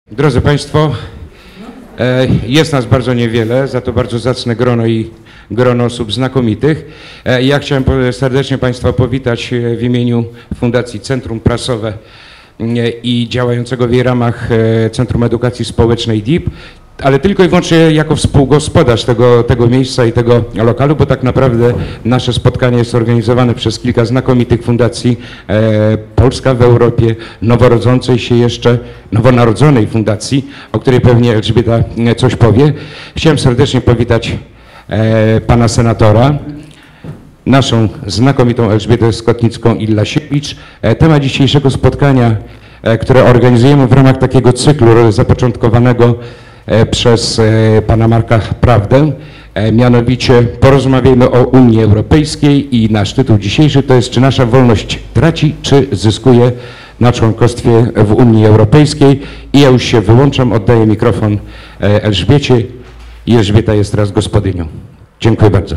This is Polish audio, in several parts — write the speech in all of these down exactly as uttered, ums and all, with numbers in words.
Drodzy Państwo, jest nas bardzo niewiele, za to bardzo zacne grono i grono osób znakomitych. Ja chciałem serdecznie Państwa powitać w imieniu Fundacji Centrum Prasowe i działającego w jej ramach Centrum Edukacji Społecznej D I P, ale tylko i wyłącznie jako współgospodarz tego, tego miejsca i tego lokalu, bo tak naprawdę nasze spotkanie jest organizowane przez kilka znakomitych fundacji. E, Polska w Europie, noworodzącej się jeszcze, nowonarodzonej fundacji, o której pewnie Elżbieta coś powie. Chciałem serdecznie powitać e, pana senatora, naszą znakomitą Elżbietę Skotnicką-Illasiewicz. E, temat dzisiejszego spotkania, e, które organizujemy w ramach takiego cyklu zapoczątkowanego przez pana Marka Prawdę, mianowicie porozmawiamy o Unii Europejskiej i nasz tytuł dzisiejszy to jest: czy nasza wolność traci, czy zyskuje na członkostwie w Unii Europejskiej. I ja już się wyłączam, oddaję mikrofon Elżbiecie i Elżbieta jest teraz gospodynią. Dziękuję bardzo.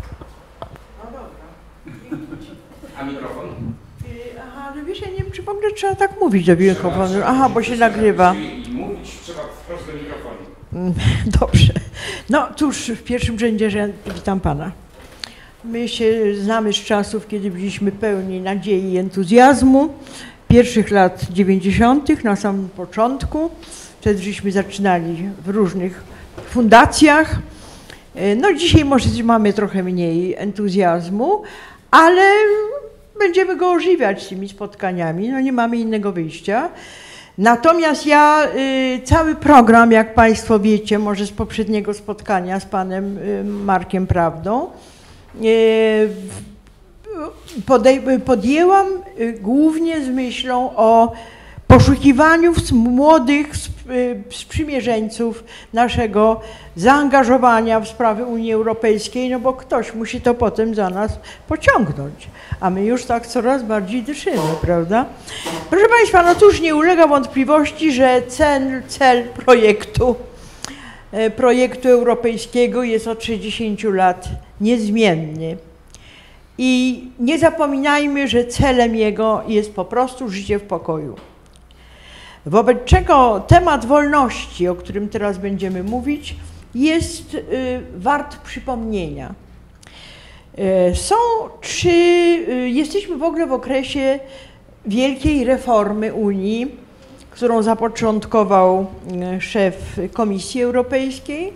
A mikrofon? Aha, no wiesz, ja nie wiem, czy w ogóle trzeba tak mówić do mikrofonu. Aha, bo się nagrywa. Mówić trzeba wprost do mikrofonu. Dobrze. No cóż, w pierwszym rzędzie, że witam pana. My się znamy z czasów, kiedy byliśmy pełni nadziei i entuzjazmu. Pierwszych lat dziewięćdziesiątych, na samym początku. Wtedy żeśmy zaczynali w różnych fundacjach. No dzisiaj może mamy trochę mniej entuzjazmu, ale będziemy go ożywiać tymi spotkaniami. No nie mamy innego wyjścia. Natomiast ja y, cały program, jak Państwo wiecie, może z poprzedniego spotkania z panem y, Markiem Prawdą, y, podej- podjęłam y, głównie z myślą o poszukiwaniu młodych sprzymierzeńców naszego zaangażowania w sprawy Unii Europejskiej, no bo ktoś musi to potem za nas pociągnąć, a my już tak coraz bardziej dyszymy, prawda? Proszę Państwa, no cóż, nie ulega wątpliwości, że cel, cel projektu, projektu europejskiego jest od sześćdziesięciu lat niezmienny. I nie zapominajmy, że celem jego jest po prostu życie w pokoju. Wobec czego temat wolności, o którym teraz będziemy mówić, jest y, wart przypomnienia. Y, są, czy y, jesteśmy w ogóle w okresie wielkiej reformy Unii, którą zapoczątkował y, szef Komisji Europejskiej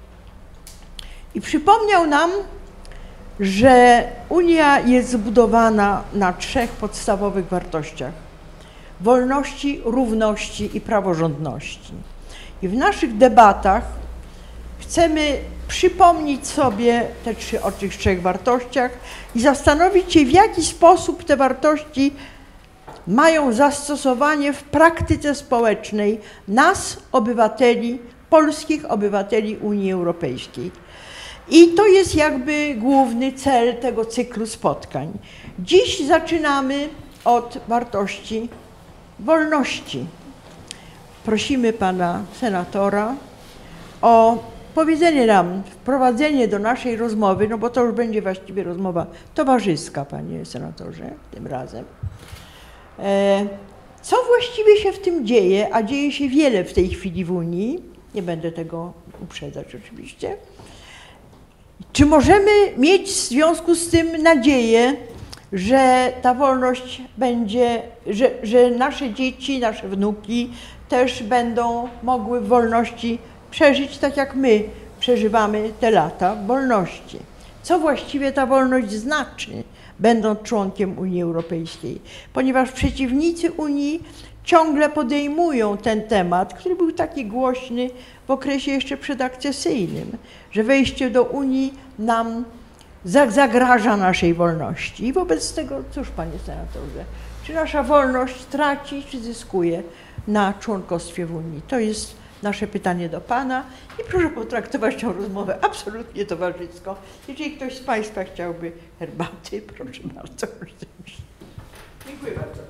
i przypomniał nam, że Unia jest zbudowana na trzech podstawowych wartościach: wolności, równości i praworządności. I w naszych debatach chcemy przypomnieć sobie te trzy, o tych trzech wartościach i zastanowić się, w jaki sposób te wartości mają zastosowanie w praktyce społecznej nas, obywateli, polskich obywateli Unii Europejskiej. I to jest jakby główny cel tego cyklu spotkań. Dziś zaczynamy od wartości wolności. Prosimy pana senatora o powiedzenie nam, wprowadzenie do naszej rozmowy, no bo to już będzie właściwie rozmowa towarzyska, panie senatorze, tym razem. E, co właściwie się w tym dzieje, a dzieje się wiele w tej chwili w Unii, nie będę tego uprzedzać oczywiście. Czy możemy mieć w związku z tym nadzieję, że ta wolność będzie, że, że nasze dzieci, nasze wnuki też będą mogły w wolności przeżyć tak, jak my przeżywamy te lata wolności? Co właściwie ta wolność znaczy, będąc członkiem Unii Europejskiej? Ponieważ przeciwnicy Unii ciągle podejmują ten temat, który był taki głośny w okresie jeszcze przedakcesyjnym, że wejście do Unii nam zagraża naszej wolności. I wobec tego, cóż, panie senatorze, czy nasza wolność traci, czy zyskuje na członkostwie w Unii? To jest nasze pytanie do pana i proszę potraktować tę rozmowę absolutnie towarzysko. Jeżeli ktoś z państwa chciałby herbaty, proszę bardzo. Dziękuję bardzo.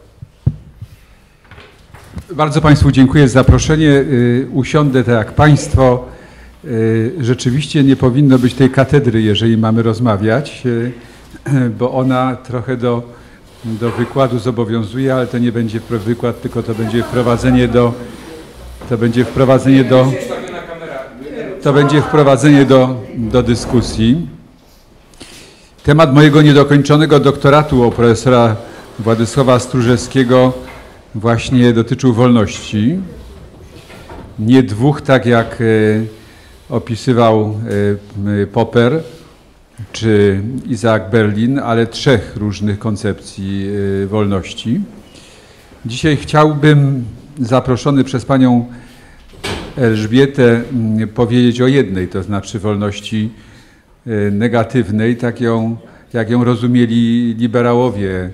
Bardzo państwu dziękuję za zaproszenie. Usiądę tak jak państwo. Rzeczywiście nie powinno być tej katedry, jeżeli mamy rozmawiać, bo ona trochę do, do wykładu zobowiązuje, ale to nie będzie wykład, tylko to będzie wprowadzenie do To będzie wprowadzenie do, to będzie wprowadzenie do, do dyskusji. Temat mojego niedokończonego doktoratu u profesora Władysława Stróżewskiego właśnie dotyczył wolności. Nie dwóch, tak jak opisywał Popper czy Isaac Berlin, ale trzech różnych koncepcji wolności. Dzisiaj chciałbym, zaproszony przez panią Elżbietę, powiedzieć o jednej, to znaczy wolności negatywnej, tak ją, jak ją rozumieli liberałowie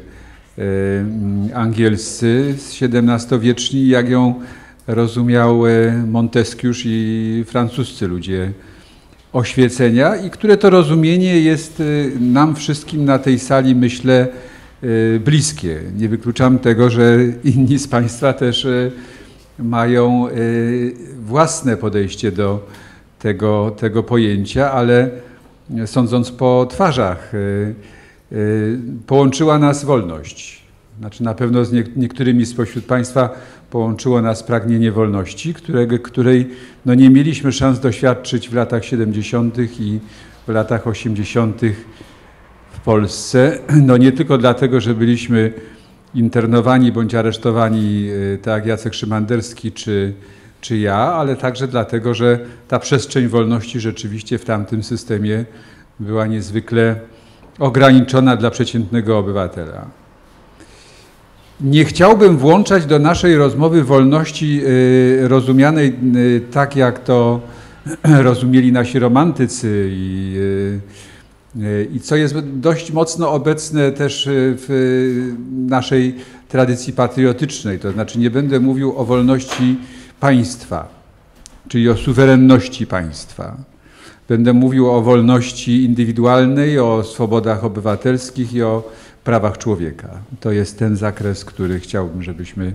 angielscy siedemnastowieczni, jak ją rozumiał Montesquieu i francuscy ludzie oświecenia i które to rozumienie jest nam wszystkim na tej sali, myślę, bliskie. Nie wykluczam tego, że inni z państwa też mają własne podejście do tego, tego pojęcia, ale sądząc po twarzach, połączyła nas wolność. Znaczy na pewno z niektórymi spośród państwa połączyło nas pragnienie wolności, którego, której no nie mieliśmy szans doświadczyć w latach siedemdziesiątych i w latach osiemdziesiątych w Polsce. No nie tylko dlatego, że byliśmy internowani bądź aresztowani, tak jak Jacek Szymanderski czy, czy ja, ale także dlatego, że ta przestrzeń wolności rzeczywiście w tamtym systemie była niezwykle ograniczona dla przeciętnego obywatela. Nie chciałbym włączać do naszej rozmowy wolności rozumianej tak, jak to rozumieli nasi romantycy i, i co jest dość mocno obecne też w naszej tradycji patriotycznej. To znaczy nie będę mówił o wolności państwa, czyli o suwerenności państwa. Będę mówił o wolności indywidualnej, o swobodach obywatelskich i o prawach człowieka. To jest ten zakres, który chciałbym, żebyśmy,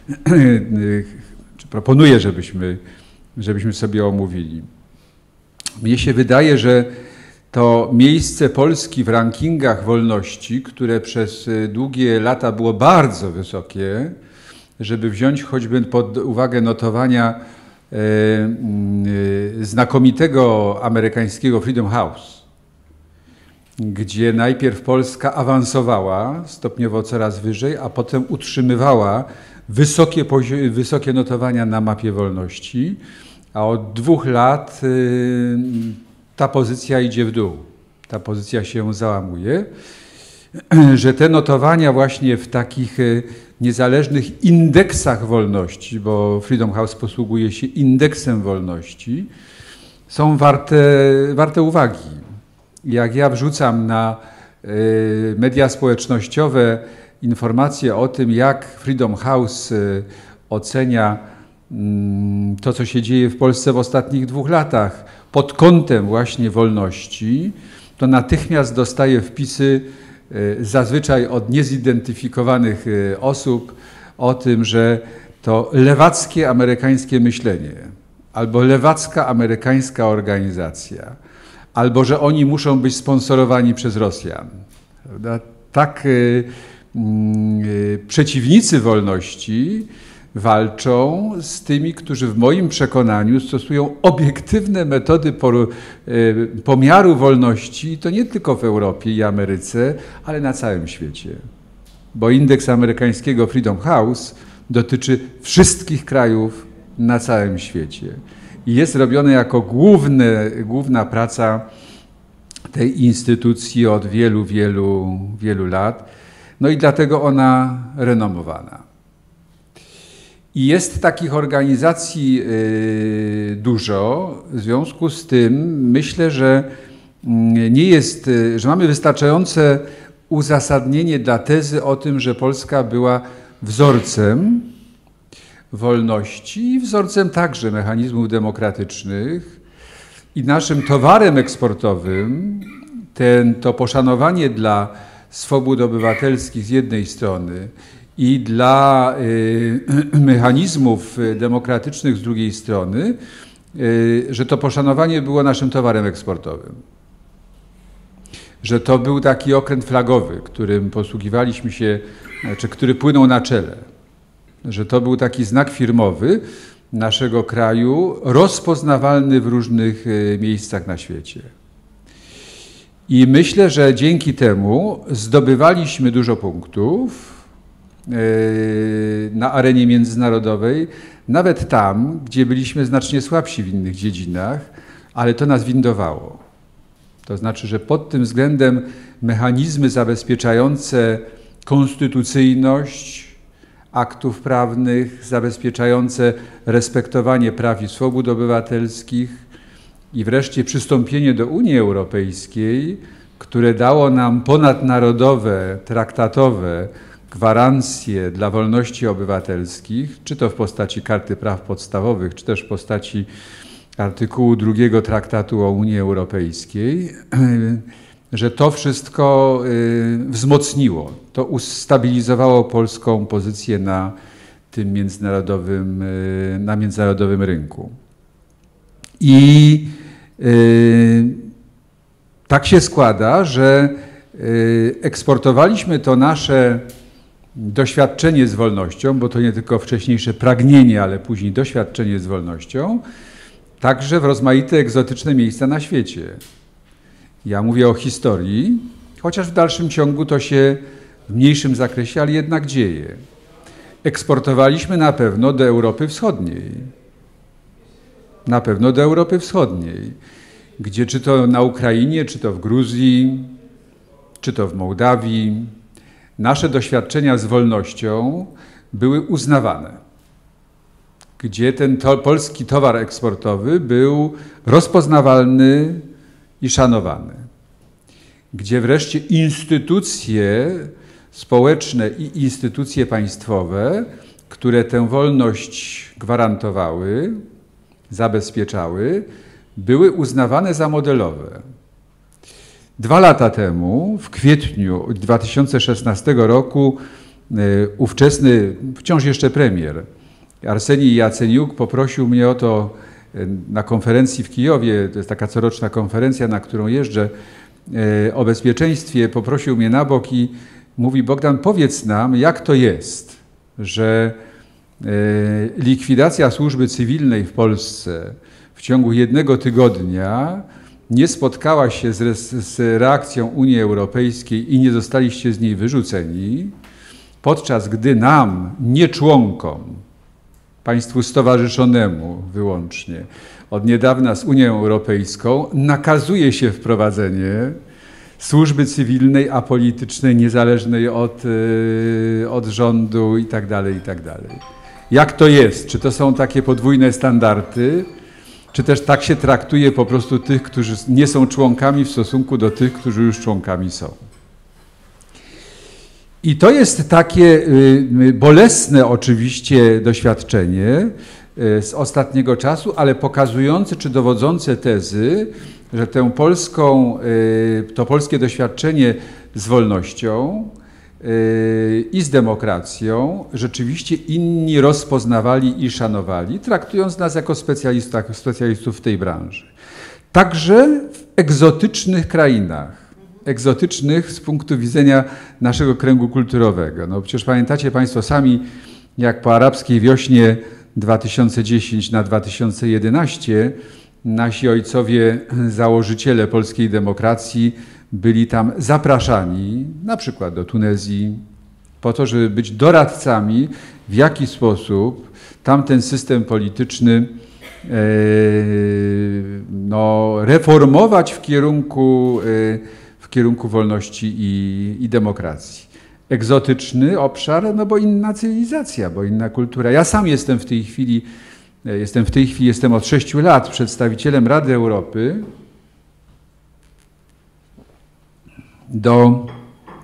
czy proponuję, żebyśmy, żebyśmy sobie omówili. Mnie się wydaje, że to miejsce Polski w rankingach wolności, które przez długie lata było bardzo wysokie, żeby wziąć choćby pod uwagę notowania e, e, znakomitego amerykańskiego Freedom House, gdzie najpierw Polska awansowała stopniowo coraz wyżej, a potem utrzymywała wysokie, wysokie notowania na mapie wolności, a od dwóch lat y, ta pozycja idzie w dół, ta pozycja się załamuje, że te notowania właśnie w takich niezależnych indeksach wolności, bo Freedom House posługuje się indeksem wolności, są warte, warte uwagi. Jak ja wrzucam na media społecznościowe informacje o tym, jak Freedom House ocenia to, co się dzieje w Polsce w ostatnich dwóch latach pod kątem właśnie wolności, to natychmiast dostaję wpisy zazwyczaj od niezidentyfikowanych osób o tym, że to lewackie amerykańskie myślenie albo lewacka amerykańska organizacja, albo że oni muszą być sponsorowani przez Rosjan. Prawda? Tak y, y, przeciwnicy wolności walczą z tymi, którzy w moim przekonaniu stosują obiektywne metody poru, y, pomiaru wolności, i to nie tylko w Europie i Ameryce, ale na całym świecie. Bo indeks amerykańskiego Freedom House dotyczy wszystkich krajów na całym świecie. I jest robione jako główne, główna praca tej instytucji od wielu, wielu, wielu lat. No i dlatego ona renomowana. I jest takich organizacji y, dużo. W związku z tym myślę, że nie jest, że mamy wystarczające uzasadnienie dla tezy o tym, że Polska była wzorcem wolności i wzorcem także mechanizmów demokratycznych i naszym towarem eksportowym ten, to poszanowanie dla swobód obywatelskich z jednej strony i dla y, mechanizmów demokratycznych z drugiej strony, y, że to poszanowanie było naszym towarem eksportowym. Że to był taki okręt flagowy, którym posługiwaliśmy się, czy który płynął na czele. Że to był taki znak firmowy, naszego kraju, rozpoznawalny w różnych miejscach na świecie. I myślę, że dzięki temu zdobywaliśmy dużo punktów na arenie międzynarodowej, nawet tam, gdzie byliśmy znacznie słabsi w innych dziedzinach, ale to nas windowało. To znaczy, że pod tym względem mechanizmy zabezpieczające konstytucyjność aktów prawnych, zabezpieczające respektowanie praw i swobód obywatelskich i wreszcie przystąpienie do Unii Europejskiej, które dało nam ponadnarodowe, traktatowe gwarancje dla wolności obywatelskich, czy to w postaci Karty Praw Podstawowych, czy też w postaci artykułu drugiego Traktatu o Unii Europejskiej, że to wszystko wzmocniło, to ustabilizowało polską pozycję na tym międzynarodowym, na międzynarodowym rynku. I tak się składa, że eksportowaliśmy to nasze doświadczenie z wolnością, bo to nie tylko wcześniejsze pragnienie, ale później doświadczenie z wolnością, także w rozmaite egzotyczne miejsca na świecie. Ja mówię o historii, chociaż w dalszym ciągu to się w mniejszym zakresie, ale jednak dzieje. Eksportowaliśmy na pewno do Europy Wschodniej. Na pewno do Europy Wschodniej, gdzie czy to na Ukrainie, czy to w Gruzji, czy to w Mołdawii, nasze doświadczenia z wolnością były uznawane, gdzie ten to, polski towar eksportowy był rozpoznawalny i szanowany, gdzie wreszcie instytucje społeczne i instytucje państwowe, które tę wolność gwarantowały, zabezpieczały, były uznawane za modelowe. Dwa lata temu, w kwietniu dwa tysiące szesnastego roku, ówczesny, wciąż jeszcze premier, Arsenij Jaceniuk poprosił mnie o to na konferencji w Kijowie, to jest taka coroczna konferencja, na którą jeżdżę, o bezpieczeństwie, poprosił mnie na bok i mówi: Bogdan, powiedz nam, jak to jest, że likwidacja służby cywilnej w Polsce w ciągu jednego tygodnia nie spotkała się z, z reakcją Unii Europejskiej i nie zostaliście z niej wyrzuceni, podczas gdy nam, nie członkom, państwu stowarzyszonemu wyłącznie, od niedawna z Unią Europejską nakazuje się wprowadzenie służby cywilnej, apolitycznej, niezależnej od, od rządu i tak dalej, i tak dalej. Jak to jest? Czy to są takie podwójne standardy? Czy też tak się traktuje po prostu tych, którzy nie są członkami w stosunku do tych, którzy już członkami są? I to jest takie bolesne oczywiście doświadczenie z ostatniego czasu, ale pokazujące czy dowodzące tezy, że tę polską, to polskie doświadczenie z wolnością i z demokracją rzeczywiście inni rozpoznawali i szanowali, traktując nas jako specjalistów, specjalistów w tej branży. Także w egzotycznych krainach, egzotycznych z punktu widzenia naszego kręgu kulturowego. No przecież pamiętacie Państwo sami, jak po arabskiej wiośnie dwa tysiące dziesiątej na dwa tysiące jedenaście nasi ojcowie, założyciele polskiej demokracji, byli tam zapraszani, na przykład do Tunezji, po to, żeby być doradcami, w jaki sposób tamten system polityczny e, no, reformować w kierunku, e, w kierunku wolności i, i demokracji. Egzotyczny obszar, no bo inna cywilizacja, bo inna kultura. Ja sam jestem w tej chwili, jestem w tej chwili, jestem od sześciu lat przedstawicielem Rady Europy do,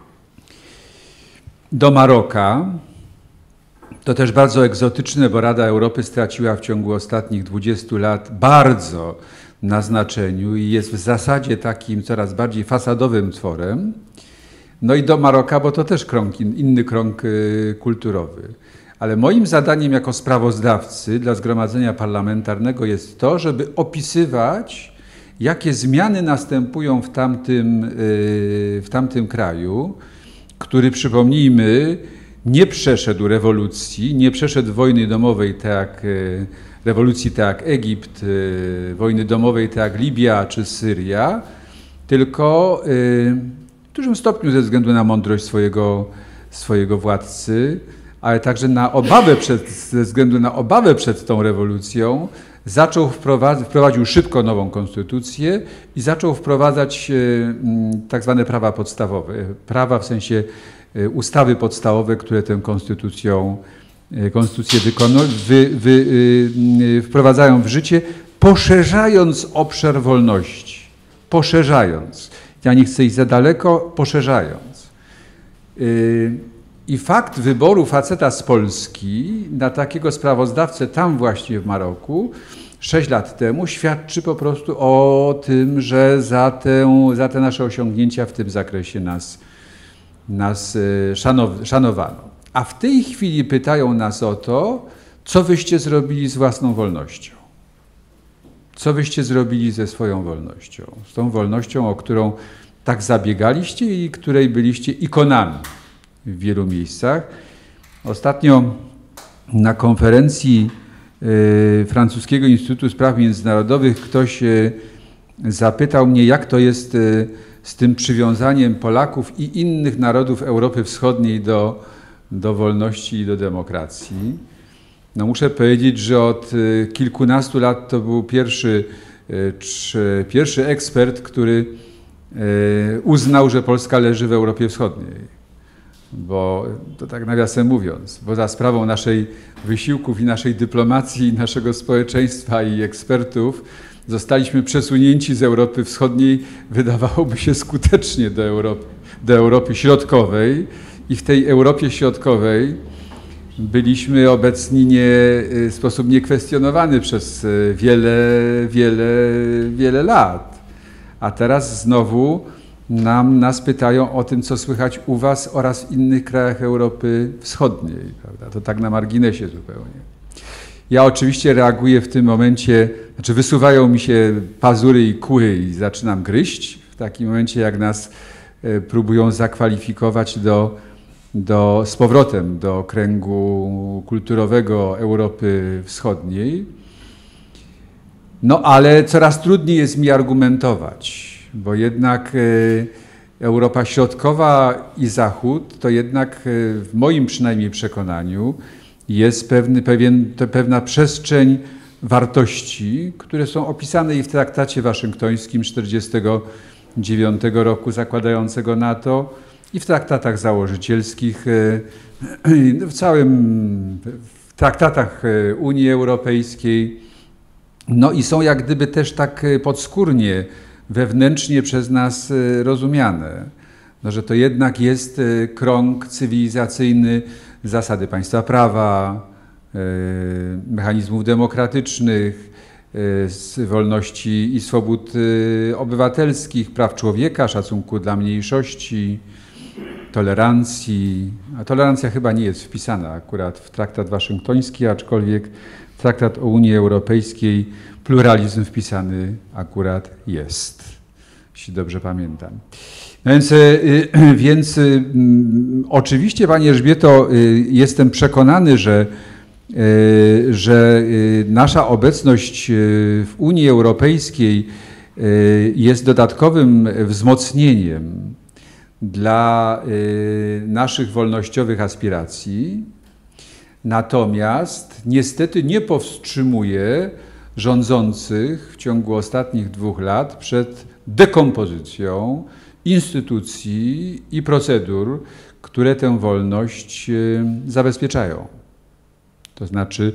do Maroka. To też bardzo egzotyczne, bo Rada Europy straciła w ciągu ostatnich dwudziestu lat bardzo na znaczeniu i jest w zasadzie takim coraz bardziej fasadowym tworem. No i do Maroka, bo to też krąg, inny krąg kulturowy. Ale moim zadaniem jako sprawozdawcy dla Zgromadzenia Parlamentarnego jest to, żeby opisywać, jakie zmiany następują w tamtym, w tamtym kraju, który, przypomnijmy, nie przeszedł rewolucji, nie przeszedł wojny domowej, tak jak rewolucji tak jak Egipt, wojny domowej tak jak Libia czy Syria, tylko w dużym stopniu ze względu na mądrość swojego, swojego władcy, ale także na obawę przed, ze względu na obawę przed tą rewolucją, zaczął wprowadzić, wprowadził szybko nową konstytucję i zaczął wprowadzać tak zwane prawa podstawowe. Prawa w sensie ustawy podstawowe, które tę konstytucją, konstytucję wykonują, wy, wy, wprowadzają w życie, poszerzając obszar wolności. Poszerzając. Ja nie chcę iść za daleko, poszerzając. I fakt wyboru faceta z Polski na takiego sprawozdawcę tam właśnie w Maroku sześć lat temu świadczy po prostu o tym, że za te, za te nasze osiągnięcia w tym zakresie nas, nas szanow, szanowano. A w tej chwili pytają nas o to, co wyście zrobili z własną wolnością. Co wyście zrobili ze swoją wolnością? Z tą wolnością, o którą tak zabiegaliście i której byliście ikonami w wielu miejscach. Ostatnio na konferencji y, Francuskiego Instytutu Spraw Międzynarodowych ktoś y, zapytał mnie, jak to jest y, z tym przywiązaniem Polaków i innych narodów Europy Wschodniej do, do wolności i do demokracji. No muszę powiedzieć, że od y, kilkunastu lat to był pierwszy, y, czy, pierwszy ekspert, który y, uznał, że Polska leży w Europie Wschodniej. Bo to tak nawiasem mówiąc, bo za sprawą naszej wysiłków i naszej dyplomacji, i naszego społeczeństwa i ekspertów zostaliśmy przesunięci z Europy Wschodniej, wydawałoby się skutecznie do Europy, do Europy Środkowej i w tej Europie Środkowej byliśmy obecni nie, w sposób niekwestionowany przez wiele, wiele, wiele lat. A teraz znowu Nam, nas pytają o tym, co słychać u was oraz w innych krajach Europy Wschodniej. Prawda? To tak na marginesie zupełnie. Ja oczywiście reaguję w tym momencie, znaczy wysuwają mi się pazury i kły i zaczynam gryźć w takim momencie, jak nas e, próbują zakwalifikować do, do, z powrotem do kręgu kulturowego Europy Wschodniej. No ale coraz trudniej jest mi argumentować, bo jednak Europa Środkowa i Zachód to jednak w moim przynajmniej przekonaniu jest pewny, pewien, to pewna przestrzeń wartości, które są opisane i w traktacie waszyngtońskim czterdziestego dziewiątego roku zakładającego NATO i w traktatach założycielskich, w całym, w traktatach Unii Europejskiej. No i są jak gdyby też tak podskórnie wewnętrznie przez nas rozumiane, no, że to jednak jest krąg cywilizacyjny zasady państwa prawa, mechanizmów demokratycznych, wolności i swobód obywatelskich, praw człowieka, szacunku dla mniejszości, tolerancji. A tolerancja chyba nie jest wpisana akurat w traktat waszyngtoński, aczkolwiek traktat o Unii Europejskiej pluralizm wpisany akurat jest, jeśli dobrze pamiętam. No więc, więc oczywiście, Pani Elżbieto, jestem przekonany, że, że nasza obecność w Unii Europejskiej jest dodatkowym wzmocnieniem dla naszych wolnościowych aspiracji, natomiast niestety nie powstrzymuje rządzących w ciągu ostatnich dwóch lat przed dekompozycją instytucji i procedur, które tę wolność zabezpieczają. To znaczy,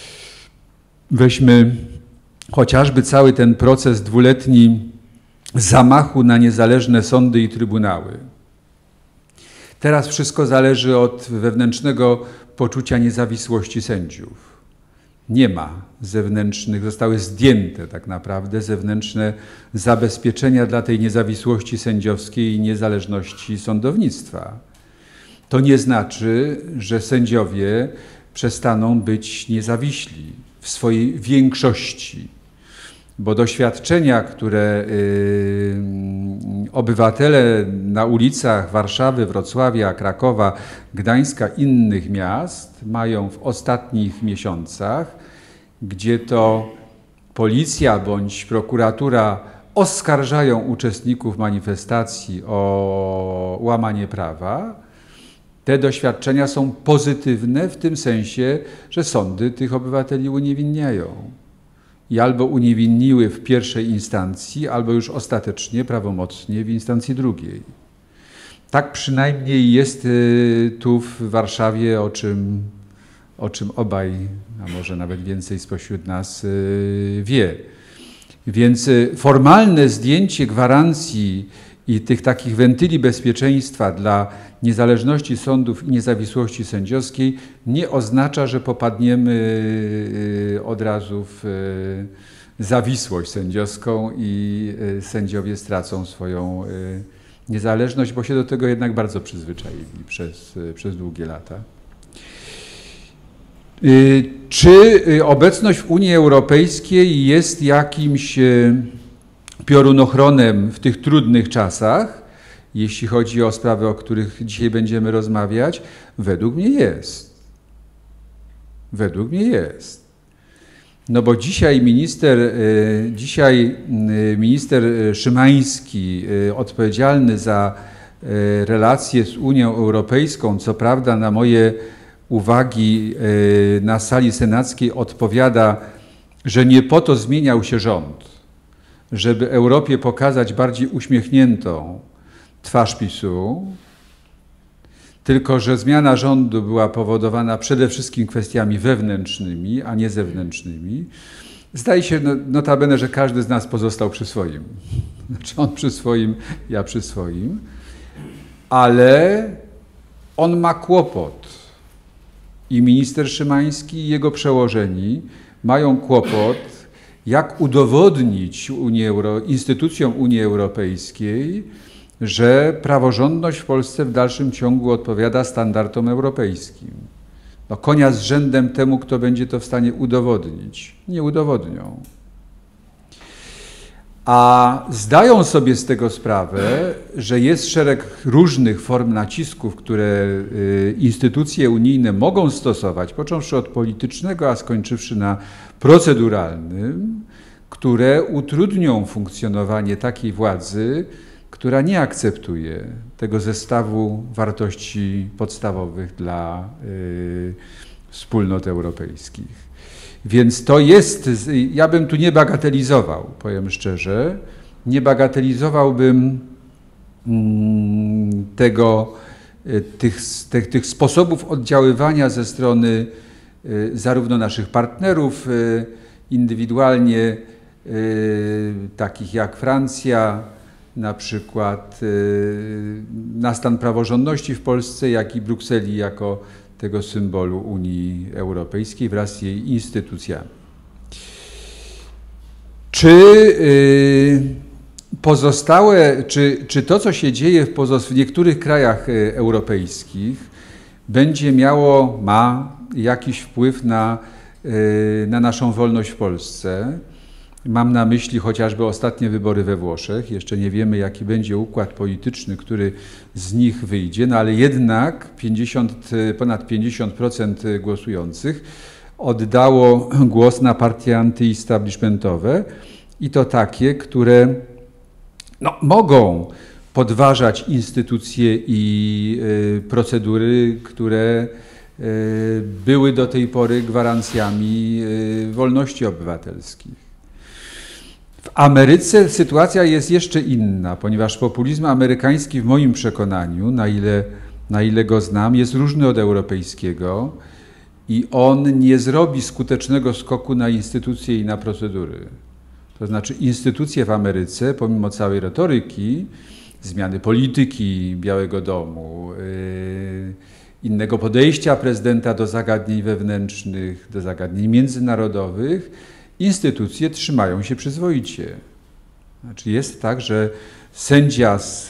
weźmy chociażby cały ten proces dwuletni zamachu na niezależne sądy i trybunały. Teraz wszystko zależy od wewnętrznego poczucia niezawisłości sędziów. Nie ma zewnętrznych, zostały zdjęte tak naprawdę zewnętrzne zabezpieczenia dla tej niezawisłości sędziowskiej i niezależności sądownictwa. To nie znaczy, że sędziowie przestaną być niezawiśli w swojej większości, bo doświadczenia, które y, obywatele na ulicach Warszawy, Wrocławia, Krakowa, Gdańska, innych miast mają w ostatnich miesiącach, gdzie to policja bądź prokuratura oskarżają uczestników manifestacji o łamanie prawa, te doświadczenia są pozytywne w tym sensie, że sądy tych obywateli uniewinniają. I albo uniewinniły w pierwszej instancji, albo już ostatecznie, prawomocnie w instancji drugiej. Tak przynajmniej jest tu w Warszawie, o czym, o czym obaj, a może nawet więcej spośród nas wie. Więc formalne zdjęcie gwarancji i tych takich wentyli bezpieczeństwa dla niezależności sądów i niezawisłości sędziowskiej nie oznacza, że popadniemy od razu w zawisłość sędziowską i sędziowie stracą swoją niezależność, bo się do tego jednak bardzo przyzwyczaili przez, przez długie lata. Czy obecność w Unii Europejskiej jest jakimś piorunochronem w tych trudnych czasach, jeśli chodzi o sprawy, o których dzisiaj będziemy rozmawiać? Według mnie jest. Według mnie jest. No bo dzisiaj minister, dzisiaj minister Szymański, odpowiedzialny za relacje z Unią Europejską, co prawda na moje uwagi na sali senackiej odpowiada, że nie po to zmieniał się rząd, żeby Europie pokazać bardziej uśmiechniętą twarz PiSu, tylko że zmiana rządu była powodowana przede wszystkim kwestiami wewnętrznymi, a nie zewnętrznymi. Zdaje się notabene, że każdy z nas pozostał przy swoim. Znaczy on przy swoim, ja przy swoim. Ale on ma kłopot. I minister Szymański i jego przełożeni mają kłopot, jak udowodnić Unii Euro, instytucjom Unii Europejskiej, że praworządność w Polsce w dalszym ciągu odpowiada standardom europejskim. No, konia z rzędem temu, kto będzie to w stanie udowodnić. Nie udowodnią. A zdają sobie z tego sprawę, że jest szereg różnych form nacisków, które instytucje unijne mogą stosować, począwszy od politycznego, a skończywszy na proceduralnym, które utrudnią funkcjonowanie takiej władzy, która nie akceptuje tego zestawu wartości podstawowych dla y, wspólnot europejskich. Więc to jest, ja bym tu nie bagatelizował, powiem szczerze, nie bagatelizowałbym mm, tego, tych, tych, tych sposobów oddziaływania ze strony y, zarówno naszych partnerów y, indywidualnie, y, takich jak Francja, na przykład y, na stan praworządności w Polsce, jak i Brukseli jako tego symbolu Unii Europejskiej wraz z jej instytucjami. Czy y, pozostałe, czy, czy to, co się dzieje w, pozost- w niektórych krajach y, europejskich, będzie miało, ma jakiś wpływ na, y, na naszą wolność w Polsce? Mam na myśli chociażby ostatnie wybory we Włoszech. Jeszcze nie wiemy, jaki będzie układ polityczny, który z nich wyjdzie, no ale jednak pięćdziesiąt, ponad pięćdziesiąt procent głosujących oddało głos na partie antyestablishmentowe i to takie, które no, mogą podważać instytucje i y, procedury, które y, były do tej pory gwarancjami y, wolności obywatelskich. W Ameryce sytuacja jest jeszcze inna, ponieważ populizm amerykański w moim przekonaniu, na ile, na ile go znam, jest różny od europejskiego i on nie zrobi skutecznego skoku na instytucje i na procedury. To znaczy instytucje w Ameryce, pomimo całej retoryki, zmiany polityki Białego Domu, yy, innego podejścia prezydenta do zagadnień wewnętrznych, do zagadnień międzynarodowych, instytucje trzymają się przyzwoicie. Znaczy jest tak, że sędzia z, y,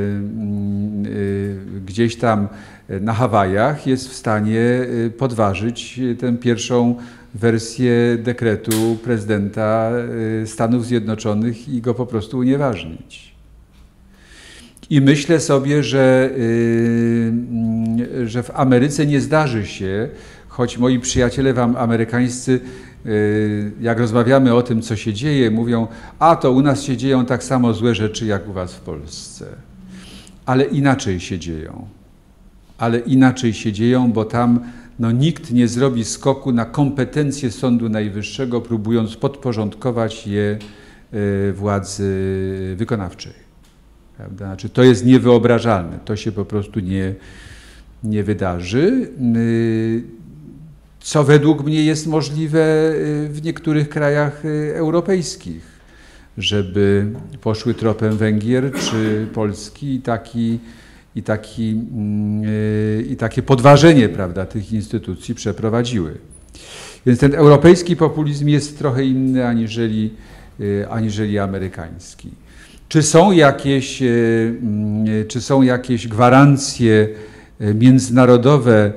y, gdzieś tam na Hawajach jest w stanie podważyć tę pierwszą wersję dekretu prezydenta Stanów Zjednoczonych i go po prostu unieważnić. I myślę sobie, że, y, że w Ameryce nie zdarzy się, choć moi przyjaciele wam amerykańscy jak rozmawiamy o tym, co się dzieje, mówią, a to u nas się dzieją tak samo złe rzeczy, jak u was w Polsce. Ale inaczej się dzieją. Ale inaczej się dzieją, bo tam no, nikt nie zrobi skoku na kompetencje Sądu Najwyższego, próbując podporządkować je władzy wykonawczej. Prawda? Znaczy, to jest niewyobrażalne. To się po prostu nie, nie wydarzy. Co według mnie jest możliwe w niektórych krajach europejskich, żeby poszły tropem Węgier czy Polski i, taki, i, taki, i takie podważenie, prawda, tych instytucji przeprowadziły. Więc ten europejski populizm jest trochę inny aniżeli, aniżeli amerykański. Czy są jakieś, czy są jakieś gwarancje międzynarodowe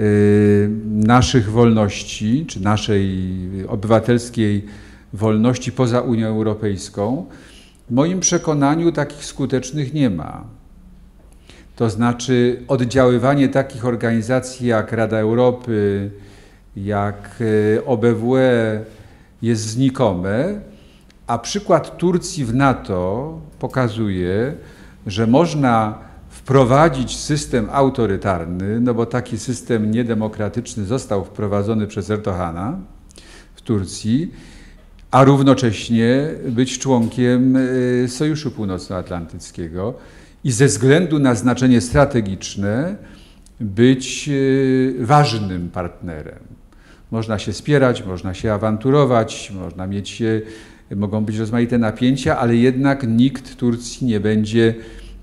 naszych wolności, czy naszej obywatelskiej wolności poza Unią Europejską? W moim przekonaniu takich skutecznych nie ma. To znaczy oddziaływanie takich organizacji jak Rada Europy, jak O B W E jest znikome, a przykład Turcji w NATO pokazuje, że można wprowadzić system autorytarny, no bo taki system niedemokratyczny został wprowadzony przez Erdogana w Turcji, a równocześnie być członkiem Sojuszu Północnoatlantyckiego i ze względu na znaczenie strategiczne być ważnym partnerem. Można się spierać, można się awanturować, można mieć, mogą być rozmaite napięcia, ale jednak nikt Turcji nie będzie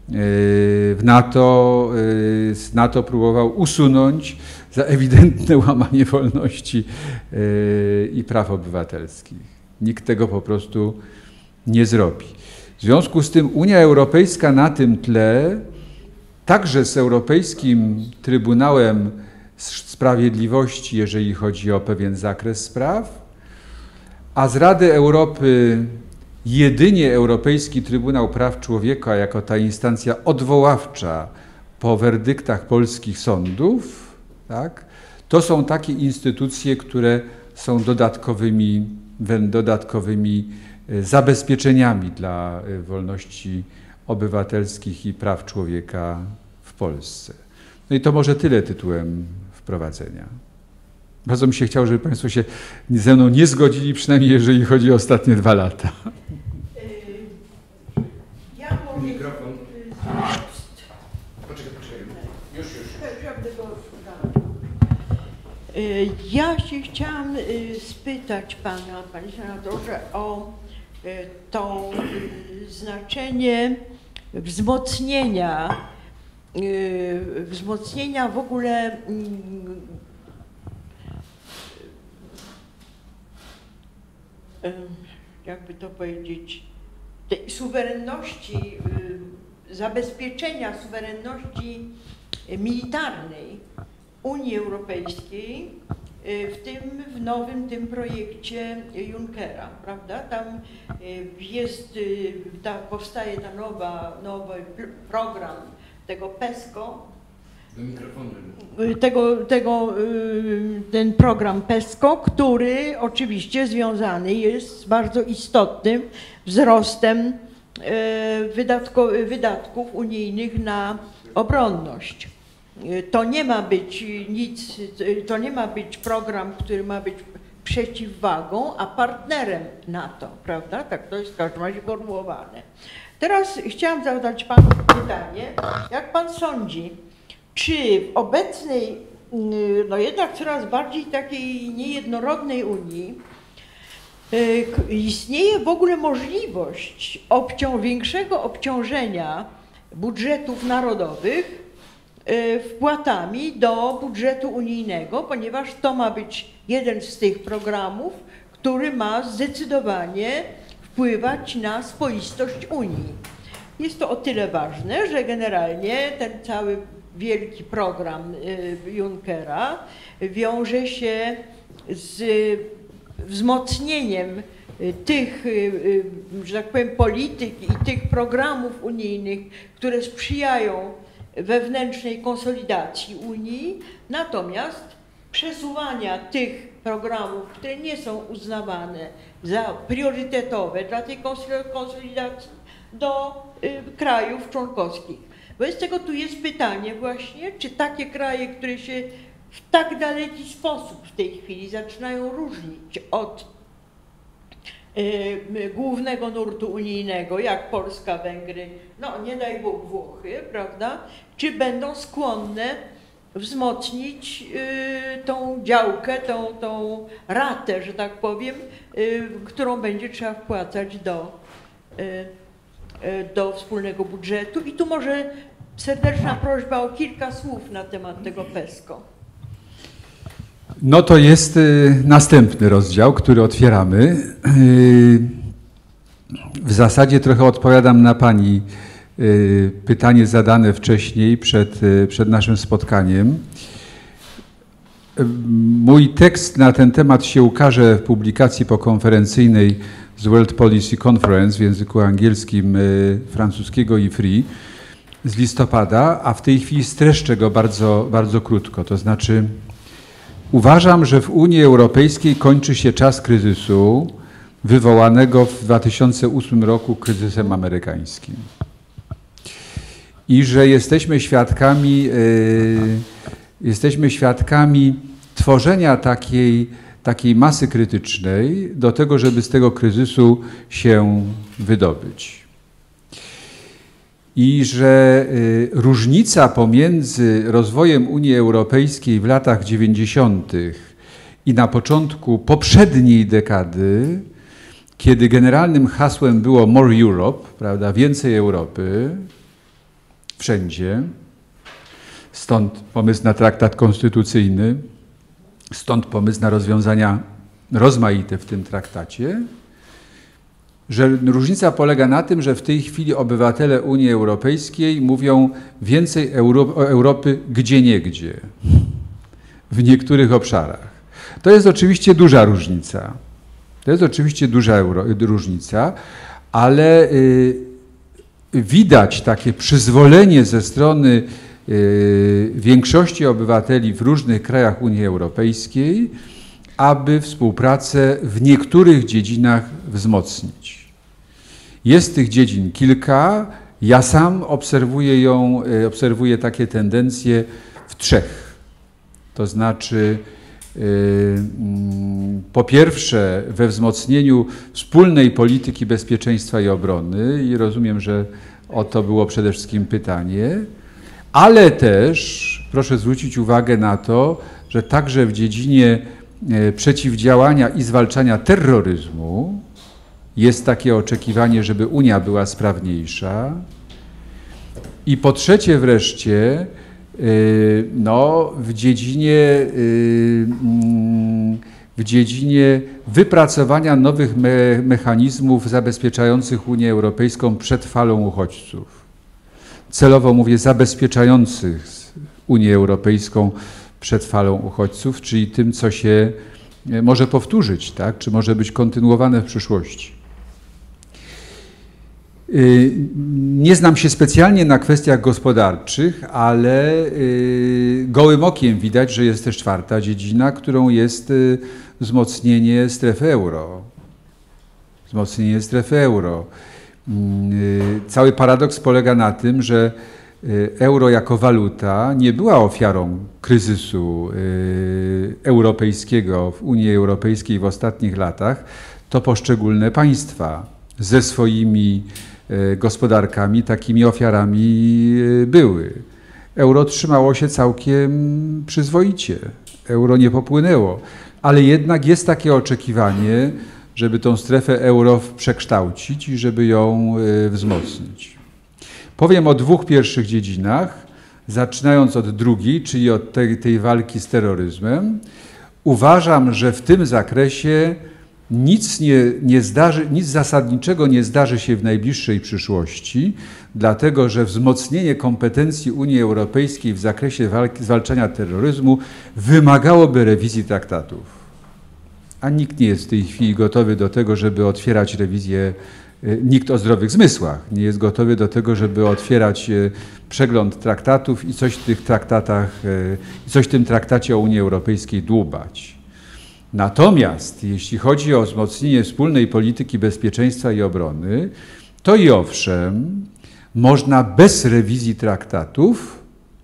w NATO, z NATO próbował usunąć za ewidentne łamanie wolności i praw obywatelskich. Nikt tego po prostu nie zrobi. W związku z tym Unia Europejska na tym tle, także z Europejskim Trybunałem Sprawiedliwości, jeżeli chodzi o pewien zakres spraw, a z Rady Europy jedynie Europejski Trybunał Praw Człowieka jako ta instancja odwoławcza po werdyktach polskich sądów, tak, to są takie instytucje, które są dodatkowymi, dodatkowymi zabezpieczeniami dla wolności obywatelskich i praw człowieka w Polsce. No i to może tyle tytułem wprowadzenia. Bardzo mi się chciało, żeby Państwo się ze mną nie zgodzili, przynajmniej jeżeli chodzi o ostatnie dwa lata. Ja może... Mikrofon. Poczekaj, poczekaj. Już, już. Ja się chciałam spytać Pana, Panie Senatorze, o to znaczenie wzmocnienia, wzmocnienia w ogóle jakby to powiedzieć, tej suwerenności, zabezpieczenia suwerenności militarnej Unii Europejskiej, w tym w nowym tym projekcie Junckera, prawda? Tam jest, ta, powstaje ta nowa, nowy program tego PESCO, Do mikrofonu. Tego, tego, ten program PESCO, który oczywiście związany jest z bardzo istotnym wzrostem wydatko, wydatków unijnych na obronność. To nie ma być nic, to nie ma być program, który ma być przeciwwagą, a partnerem NATO, prawda? Tak to jest w każdym razie formułowane. Teraz chciałam zadać Panu pytanie, jak Pan sądzi, czy w obecnej, no jednak coraz bardziej takiej niejednorodnej Unii istnieje w ogóle możliwość obcią, większego obciążenia budżetów narodowych wpłatami do budżetu unijnego, ponieważ to ma być jeden z tych programów, który ma zdecydowanie wpływać na spoistość Unii. Jest to o tyle ważne, że generalnie ten cały wielki program Junckera wiąże się z wzmocnieniem tych, że tak powiem, polityk i tych programów unijnych, które sprzyjają wewnętrznej konsolidacji Unii, natomiast przesuwania tych programów, które nie są uznawane za priorytetowe dla tej konsolidacji do y, krajów członkowskich. Wobec tego tu jest pytanie właśnie, czy takie kraje, które się w tak daleki sposób w tej chwili zaczynają różnić od y, głównego nurtu unijnego, jak Polska, Węgry, no nie daj Bóg Włochy, prawda, czy będą skłonne wzmocnić y, tą działkę, tą, tą ratę, że tak powiem, y, którą będzie trzeba wpłacać do, y, y, do wspólnego budżetu. I tu może serdeczna prośba o kilka słów na temat tego PESCO. No to jest y, następny rozdział, który otwieramy. Y, w zasadzie trochę odpowiadam na Pani y, pytanie zadane wcześniej przed, y, przed naszym spotkaniem. Y, mój tekst na ten temat się ukaże w publikacji pokonferencyjnej z World Policy Conference w języku angielskim, y, francuskiego i free z listopada, a w tej chwili streszczę go bardzo, bardzo krótko. To znaczy, uważam, że w Unii Europejskiej kończy się czas kryzysu wywołanego w dwa tysiące ósmym roku kryzysem amerykańskim. I że jesteśmy świadkami, yy, jesteśmy świadkami tworzenia takiej, takiej masy krytycznej do tego, żeby z tego kryzysu się wydobyć. I że y, różnica pomiędzy rozwojem Unii Europejskiej w latach dziewięćdziesiątych i na początku poprzedniej dekady, kiedy generalnym hasłem było More Europe, prawda, więcej Europy, wszędzie, stąd pomysł na traktat konstytucyjny, stąd pomysł na rozwiązania rozmaite w tym traktacie, że różnica polega na tym, że w tej chwili obywatele Unii Europejskiej mówią więcej Euro Europy gdzieniegdzie, w niektórych obszarach. To jest oczywiście duża różnica. To jest oczywiście duża euro różnica, ale y, widać takie przyzwolenie ze strony y, większości obywateli w różnych krajach Unii Europejskiej, aby współpracę w niektórych dziedzinach wzmocnić. Jest tych dziedzin kilka. Ja sam obserwuję ją, obserwuję takie tendencje w trzech. To znaczy, yy, po pierwsze, we wzmocnieniu wspólnej polityki bezpieczeństwa i obrony, i rozumiem, że o to było przede wszystkim pytanie, ale też proszę zwrócić uwagę na to, że także w dziedzinie przeciwdziałania i zwalczania terroryzmu jest takie oczekiwanie, żeby Unia była sprawniejsza. I po trzecie wreszcie, no, w dziedzinie, w dziedzinie wypracowania nowych me mechanizmów zabezpieczających Unię Europejską przed falą uchodźców. Celowo mówię zabezpieczających Unię Europejską przed falą uchodźców, czyli tym, co się może powtórzyć, tak? Czy może być kontynuowane w przyszłości. Nie znam się specjalnie na kwestiach gospodarczych, ale gołym okiem widać, że jest też czwarta dziedzina, którą jest wzmocnienie strefy euro. Wzmocnienie strefy euro. Cały paradoks polega na tym, że euro jako waluta nie była ofiarą kryzysu europejskiego w Unii Europejskiej w ostatnich latach. To poszczególne państwa ze swoimi gospodarkami takimi ofiarami były. Euro trzymało się całkiem przyzwoicie. Euro nie popłynęło, ale jednak jest takie oczekiwanie, żeby tą strefę euro przekształcić i żeby ją wzmocnić. Powiem o dwóch pierwszych dziedzinach, zaczynając od drugiej, czyli od tej, tej walki z terroryzmem. Uważam, że w tym zakresie nic, nie, nie zdarzy, nic zasadniczego nie zdarzy się w najbliższej przyszłości, dlatego że wzmocnienie kompetencji Unii Europejskiej w zakresie walki, zwalczania terroryzmu wymagałoby rewizji traktatów. A nikt nie jest w tej chwili gotowy do tego, żeby otwierać rewizję nikt o zdrowych zmysłach nie jest gotowy do tego, żeby otwierać przegląd traktatów i coś w tych traktatach, i coś w tym traktacie o Unii Europejskiej dłubać. Natomiast jeśli chodzi o wzmocnienie wspólnej polityki bezpieczeństwa i obrony, to i owszem, można bez rewizji traktatów,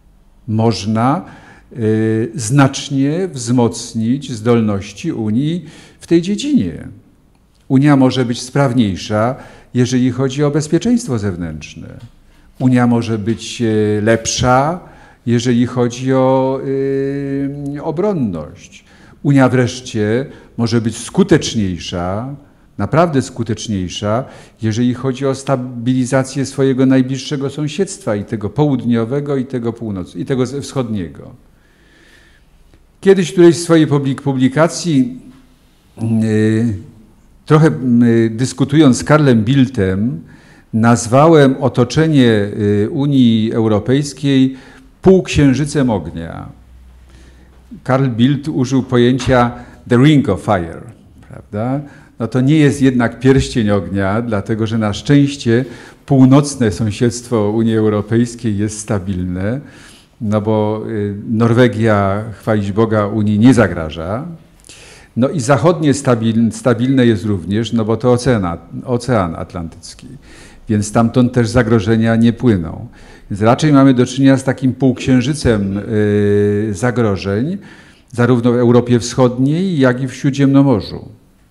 można y, znacznie wzmocnić zdolności Unii w tej dziedzinie. Unia może być sprawniejsza, jeżeli chodzi o bezpieczeństwo zewnętrzne. Unia może być lepsza, jeżeli chodzi o y, obronność. Unia wreszcie może być skuteczniejsza, naprawdę skuteczniejsza, jeżeli chodzi o stabilizację swojego najbliższego sąsiedztwa, i tego południowego, i tego północ, i tego wschodniego. Kiedyś w którejś swojej publikacji, yy, trochę yy, dyskutując z Karlem Bildtem, nazwałem otoczenie yy, Unii Europejskiej półksiężycem ognia. Karl Bildt użył pojęcia the ring of fire, prawda? No to nie jest jednak pierścień ognia, dlatego że na szczęście północne sąsiedztwo Unii Europejskiej jest stabilne, no bo Norwegia, chwalić Boga, Unii nie zagraża. No i zachodnie stabilne, stabilne jest również, no bo to ocean, ocean Atlantycki, więc stamtąd też zagrożenia nie płyną. Więc raczej mamy do czynienia z takim półksiężycem yy, zagrożeń, zarówno w Europie Wschodniej, jak i w Śródziemnomorzu.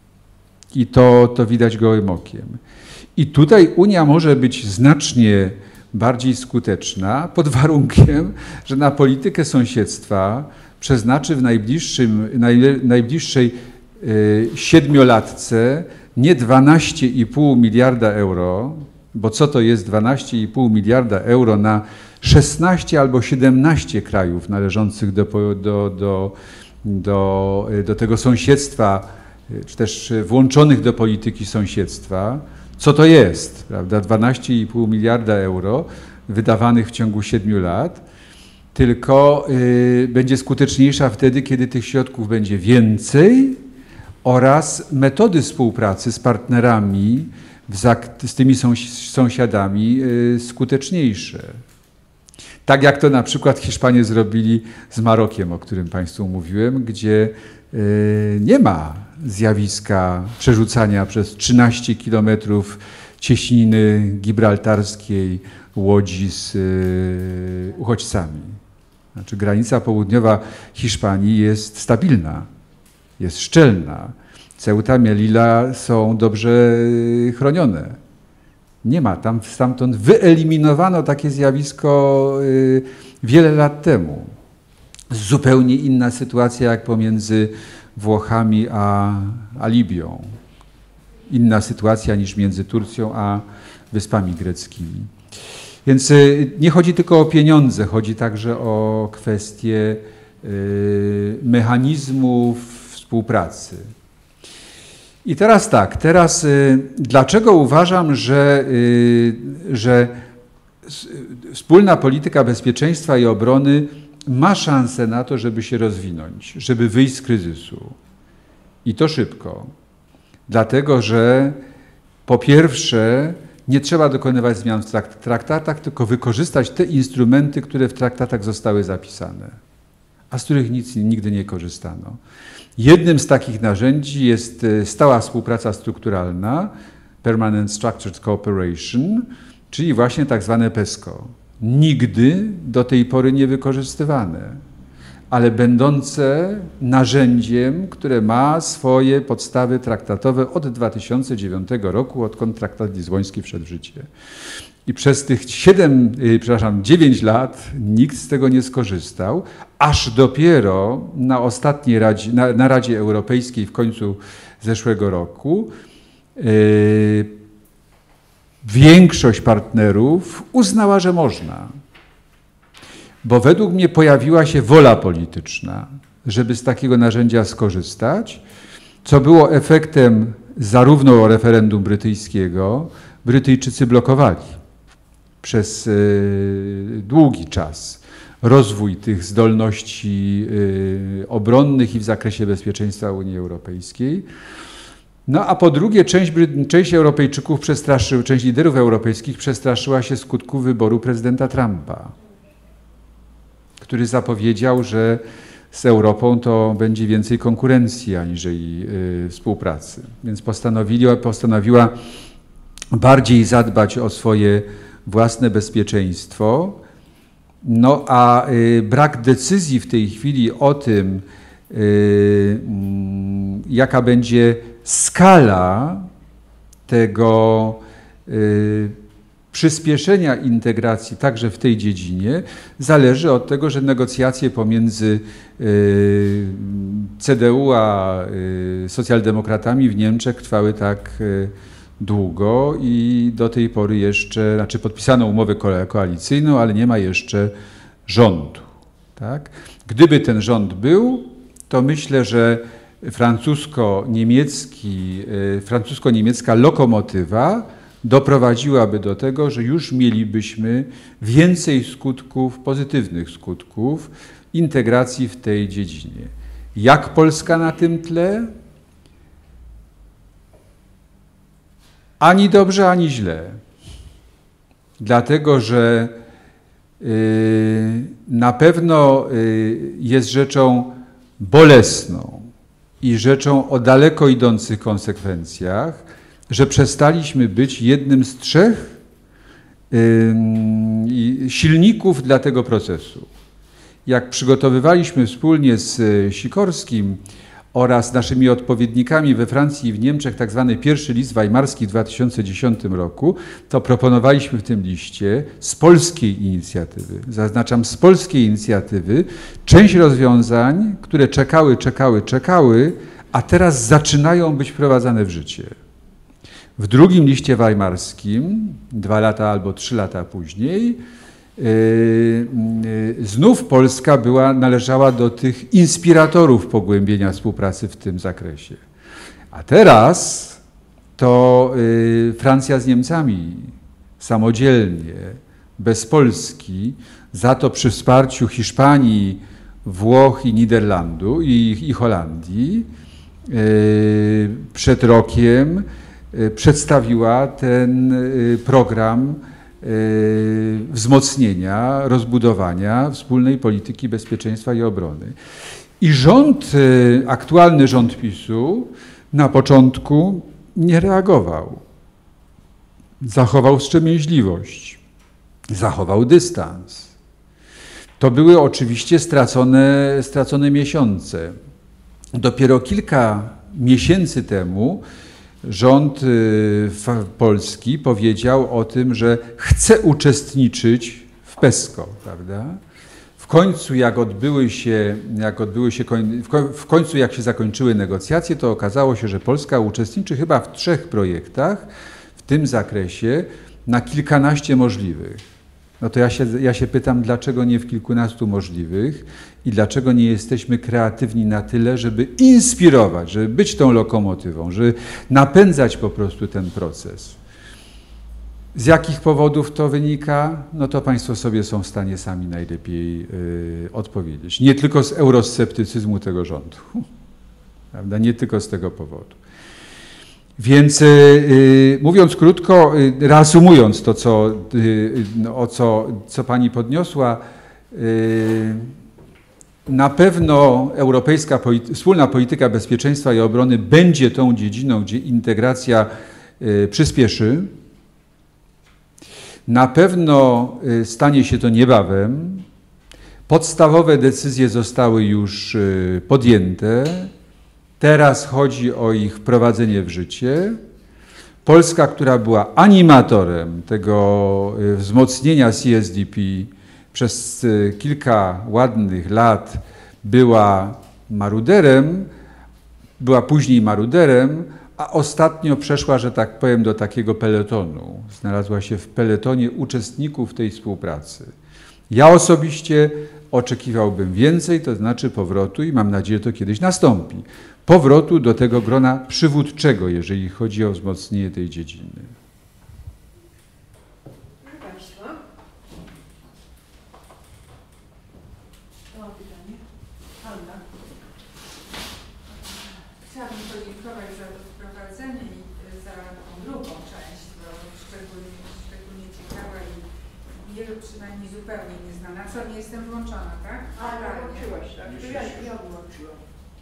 I to, to widać gołym okiem. I tutaj Unia może być znacznie bardziej skuteczna pod warunkiem, że na politykę sąsiedztwa przeznaczy w najbliższym, naj, najbliższej y, siedmiolatce nie dwanaście i pół miliarda euro, bo co to jest dwanaście i pół miliarda euro na szesnaście albo siedemnaście krajów należących do, do, do, do, do tego sąsiedztwa, czy też włączonych do polityki sąsiedztwa. Co to jest, prawda? dwanaście i pół miliarda euro wydawanych w ciągu siedmiu lat, tylko y, będzie skuteczniejsza wtedy, kiedy tych środków będzie więcej oraz metody współpracy z partnerami, z tymi sąsiadami y, skuteczniejsze. Tak jak to na przykład Hiszpanie zrobili z Marokiem, o którym Państwu mówiłem, gdzie y, nie ma zjawiska przerzucania przez trzynaście kilometrów cieśniny gibraltarskiej łodzi z y, uchodźcami. Znaczy granica południowa Hiszpanii jest stabilna, jest szczelna. Ceuta, Melilla są dobrze chronione. Nie ma tam, stamtąd wyeliminowano takie zjawisko y, wiele lat temu. Zupełnie inna sytuacja jak pomiędzy Włochami a, a Libią. Inna sytuacja niż między Turcją a Wyspami Greckimi. Więc y, nie chodzi tylko o pieniądze, chodzi także o kwestie y, mechanizmów współpracy. I teraz tak, teraz y, dlaczego uważam, że, y, że wspólna polityka bezpieczeństwa i obrony ma szansę na to, żeby się rozwinąć, żeby wyjść z kryzysu. I to szybko. Dlatego, że po pierwsze nie trzeba dokonywać zmian w traktatach, tylko wykorzystać te instrumenty, które w traktatach zostały zapisane, a z których nic nigdy nie korzystano. Jednym z takich narzędzi jest stała współpraca strukturalna, Permanent Structured Cooperation, czyli właśnie tak zwane PESCO. Nigdy do tej pory nie wykorzystywane, ale będące narzędziem, które ma swoje podstawy traktatowe od dwa tysiące dziewiątego roku, odkąd traktat lizboński wszedł w życie. I przez tych siedem, przepraszam, dziewięć lat nikt z tego nie skorzystał, aż dopiero na ostatniej Radzie, na, na Radzie Europejskiej w końcu zeszłego roku yy, większość partnerów uznała, że można. Bo według mnie pojawiła się wola polityczna, żeby z takiego narzędzia skorzystać, co było efektem zarówno referendum brytyjskiego. Brytyjczycy blokowali przez y, długi czas rozwój tych zdolności,, y, obronnych i w zakresie bezpieczeństwa Unii Europejskiej. No a po drugie, część, część Europejczyków przestraszyła, część liderów europejskich przestraszyła się skutków wyboru prezydenta Trumpa, który zapowiedział, że z Europą to będzie więcej konkurencji aniżeli y, współpracy. Więc postanowiła, postanowiła bardziej zadbać o swoje własne bezpieczeństwo. No a y, brak decyzji w tej chwili o tym, y, y, jaka będzie skala tego y, przyspieszenia integracji także w tej dziedzinie zależy od tego, że negocjacje pomiędzy y, C D U a y, socjaldemokratami w Niemczech trwały tak y, długo i do tej pory jeszcze, znaczy podpisano umowę koalicyjną, ale nie ma jeszcze rządu. Tak? Gdyby ten rząd był, to myślę, że francusko-niemiecki, y, francusko-niemiecka lokomotywa doprowadziłaby do tego, że już mielibyśmy więcej skutków, pozytywnych skutków integracji w tej dziedzinie. Jak Polska na tym tle? Ani dobrze, ani źle. Dlatego, że yy, na pewno yy, jest rzeczą bolesną i rzeczą o daleko idących konsekwencjach, że przestaliśmy być jednym z trzech yy, silników dla tego procesu. Jak przygotowywaliśmy wspólnie z Sikorskim oraz naszymi odpowiednikami we Francji i w Niemczech tak zwany pierwszy list weimarski w dwa tysiące dziesiątym roku, to proponowaliśmy w tym liście z polskiej inicjatywy, zaznaczam z polskiej inicjatywy, część rozwiązań, które czekały, czekały, czekały, a teraz zaczynają być wprowadzane w życie. W drugim liście weimarskim, dwa lata albo trzy lata później, yy, yy, znów Polska była, należała do tych inspiratorów pogłębienia współpracy w tym zakresie. A teraz to yy, Francja z Niemcami samodzielnie, bez Polski, za to przy wsparciu Hiszpanii, Włoch i Niderlandu i, i Holandii yy, przed rokiem przedstawiła ten program wzmocnienia, rozbudowania wspólnej polityki bezpieczeństwa i obrony. I rząd, aktualny rząd PiSu na początku nie reagował. Zachował wstrzemięźliwość, zachował dystans. To były oczywiście stracone, stracone miesiące. Dopiero kilka miesięcy temu rząd polski powiedział o tym, że chce uczestniczyć w PESCO, prawda? W końcu jak odbyły się, jak odbyły się, w końcu jak się zakończyły negocjacje, to okazało się, że Polska uczestniczy chyba w trzech projektach w tym zakresie na kilkanaście możliwych. No to ja się, ja się pytam, dlaczego nie w kilkunastu możliwych i dlaczego nie jesteśmy kreatywni na tyle, żeby inspirować, żeby być tą lokomotywą, żeby napędzać po prostu ten proces. Z jakich powodów to wynika? No to Państwo sobie są w stanie sami najlepiej yy, odpowiedzieć. Nie tylko z eurosceptycyzmu tego rządu, prawda? Nie tylko z tego powodu. Więc yy, mówiąc krótko, yy, reasumując to, co, yy, no, o co, co Pani podniosła, yy, na pewno europejska polity- wspólna polityka bezpieczeństwa i obrony będzie tą dziedziną, gdzie integracja yy, przyspieszy. Na pewno yy, stanie się to niebawem. Podstawowe decyzje zostały już yy, podjęte. Teraz chodzi o ich wprowadzenie w życie. Polska, która była animatorem tego wzmocnienia C S D P przez kilka ładnych lat, była maruderem, była później maruderem, a ostatnio przeszła, że tak powiem, do takiego peletonu. Znalazła się w peletonie uczestników tej współpracy. Ja osobiście oczekiwałbym więcej, to znaczy powrotu, i mam nadzieję, że to kiedyś nastąpi, powrotu do tego grona przywódczego, jeżeli chodzi o wzmocnienie tej dziedziny. Proszę Państwa. Mam pytanie. Anna. Chciałabym podziękować za to wprowadzenie i za tą drugą część, bo szczególnie, szczególnie ciekawa i wielu przynajmniej zupełnie nieznana. Co, nie jestem włączona, tak? A, włączyłaś, tak? To ja, ja włączyłam.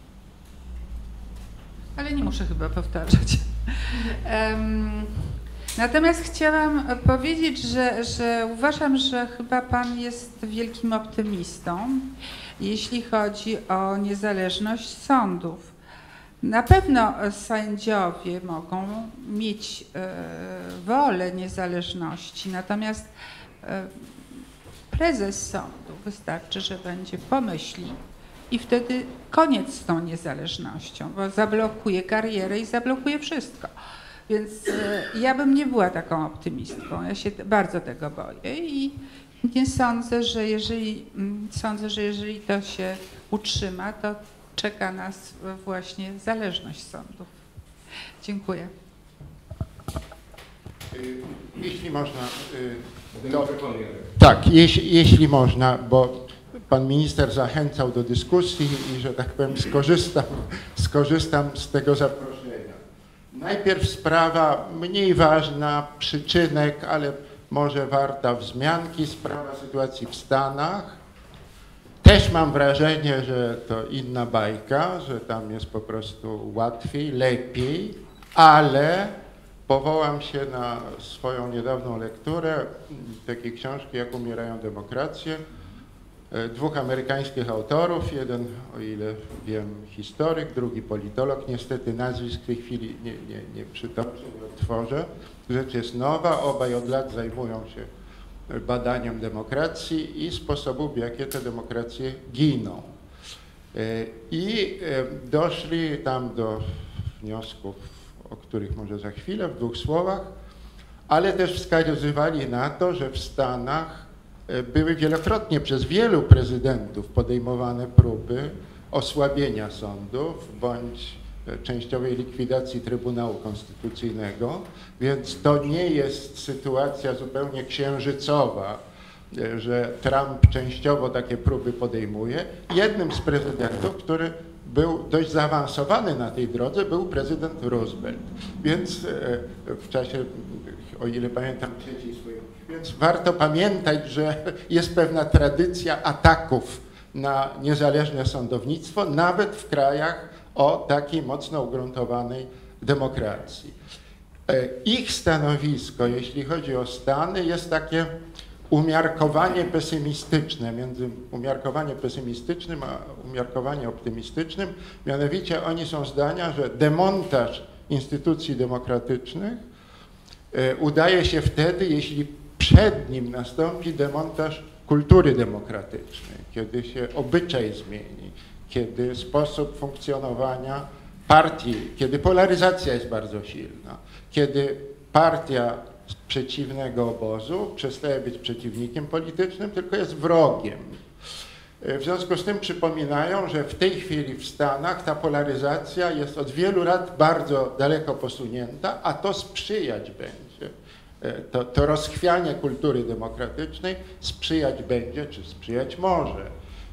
Ale nie muszę chyba powtarzać. Um, natomiast chciałam powiedzieć, że, że uważam, że chyba Pan jest wielkim optymistą, jeśli chodzi o niezależność sądów. Na pewno sędziowie mogą mieć e, wolę niezależności, natomiast e, prezes sądu wystarczy, że będzie pomyśli i wtedy koniec z tą niezależnością, bo zablokuje karierę i zablokuje wszystko. Więc e, ja bym nie była taką optymistką, ja się bardzo tego boję i nie sądzę, że jeżeli, sądzę, że jeżeli to się utrzyma, to czeka nas właśnie zależność sądów. Dziękuję. Jeśli można, to, tak, jeśli, jeśli można, bo pan minister zachęcał do dyskusji i, że tak powiem, skorzystam, skorzystam z tego zaproszenia. Najpierw sprawa mniej ważna, przyczynek, ale może warta wzmianki, sprawa sytuacji w Stanach. Też mam wrażenie, że to inna bajka, że tam jest po prostu łatwiej, lepiej, ale powołam się na swoją niedawną lekturę takiej książki Jak umierają demokracje, dwóch amerykańskich autorów, jeden, o ile wiem, historyk, drugi politolog, niestety nazwisk w tej chwili nie, nie, nie przytoczę, nie odtworzę. Rzecz jest nowa, obaj od lat zajmują się badaniem demokracji i sposobów, w jakie te demokracje giną. I doszli tam do wniosków, o których może za chwilę, w dwóch słowach, ale też wskazywali na to, że w Stanach były wielokrotnie przez wielu prezydentów podejmowane próby osłabienia sądów bądź częściowej likwidacji Trybunału Konstytucyjnego, więc to nie jest sytuacja zupełnie księżycowa, że Trump częściowo takie próby podejmuje. Jednym z prezydentów, który był dość zaawansowany na tej drodze, był prezydent Roosevelt. Więc w czasie, o ile pamiętam, trzeciej swojej, więc warto pamiętać, że jest pewna tradycja ataków na niezależne sądownictwo, nawet w krajach o takiej mocno ugruntowanej demokracji. Ich stanowisko, jeśli chodzi o Stany, jest takie umiarkowanie pesymistyczne, między umiarkowanie pesymistycznym a umiarkowanie optymistycznym. Mianowicie oni są zdania, że demontaż instytucji demokratycznych udaje się wtedy, jeśli przed nim nastąpi demontaż kultury demokratycznej, kiedy się obyczaj zmieni, kiedy sposób funkcjonowania partii, kiedy polaryzacja jest bardzo silna, kiedy partia przeciwnego obozu przestaje być przeciwnikiem politycznym, tylko jest wrogiem. W związku z tym przypominają, że w tej chwili w Stanach ta polaryzacja jest od wielu lat bardzo daleko posunięta, a to sprzyjać będzie. To, to rozchwianie kultury demokratycznej sprzyjać będzie, czy sprzyjać może,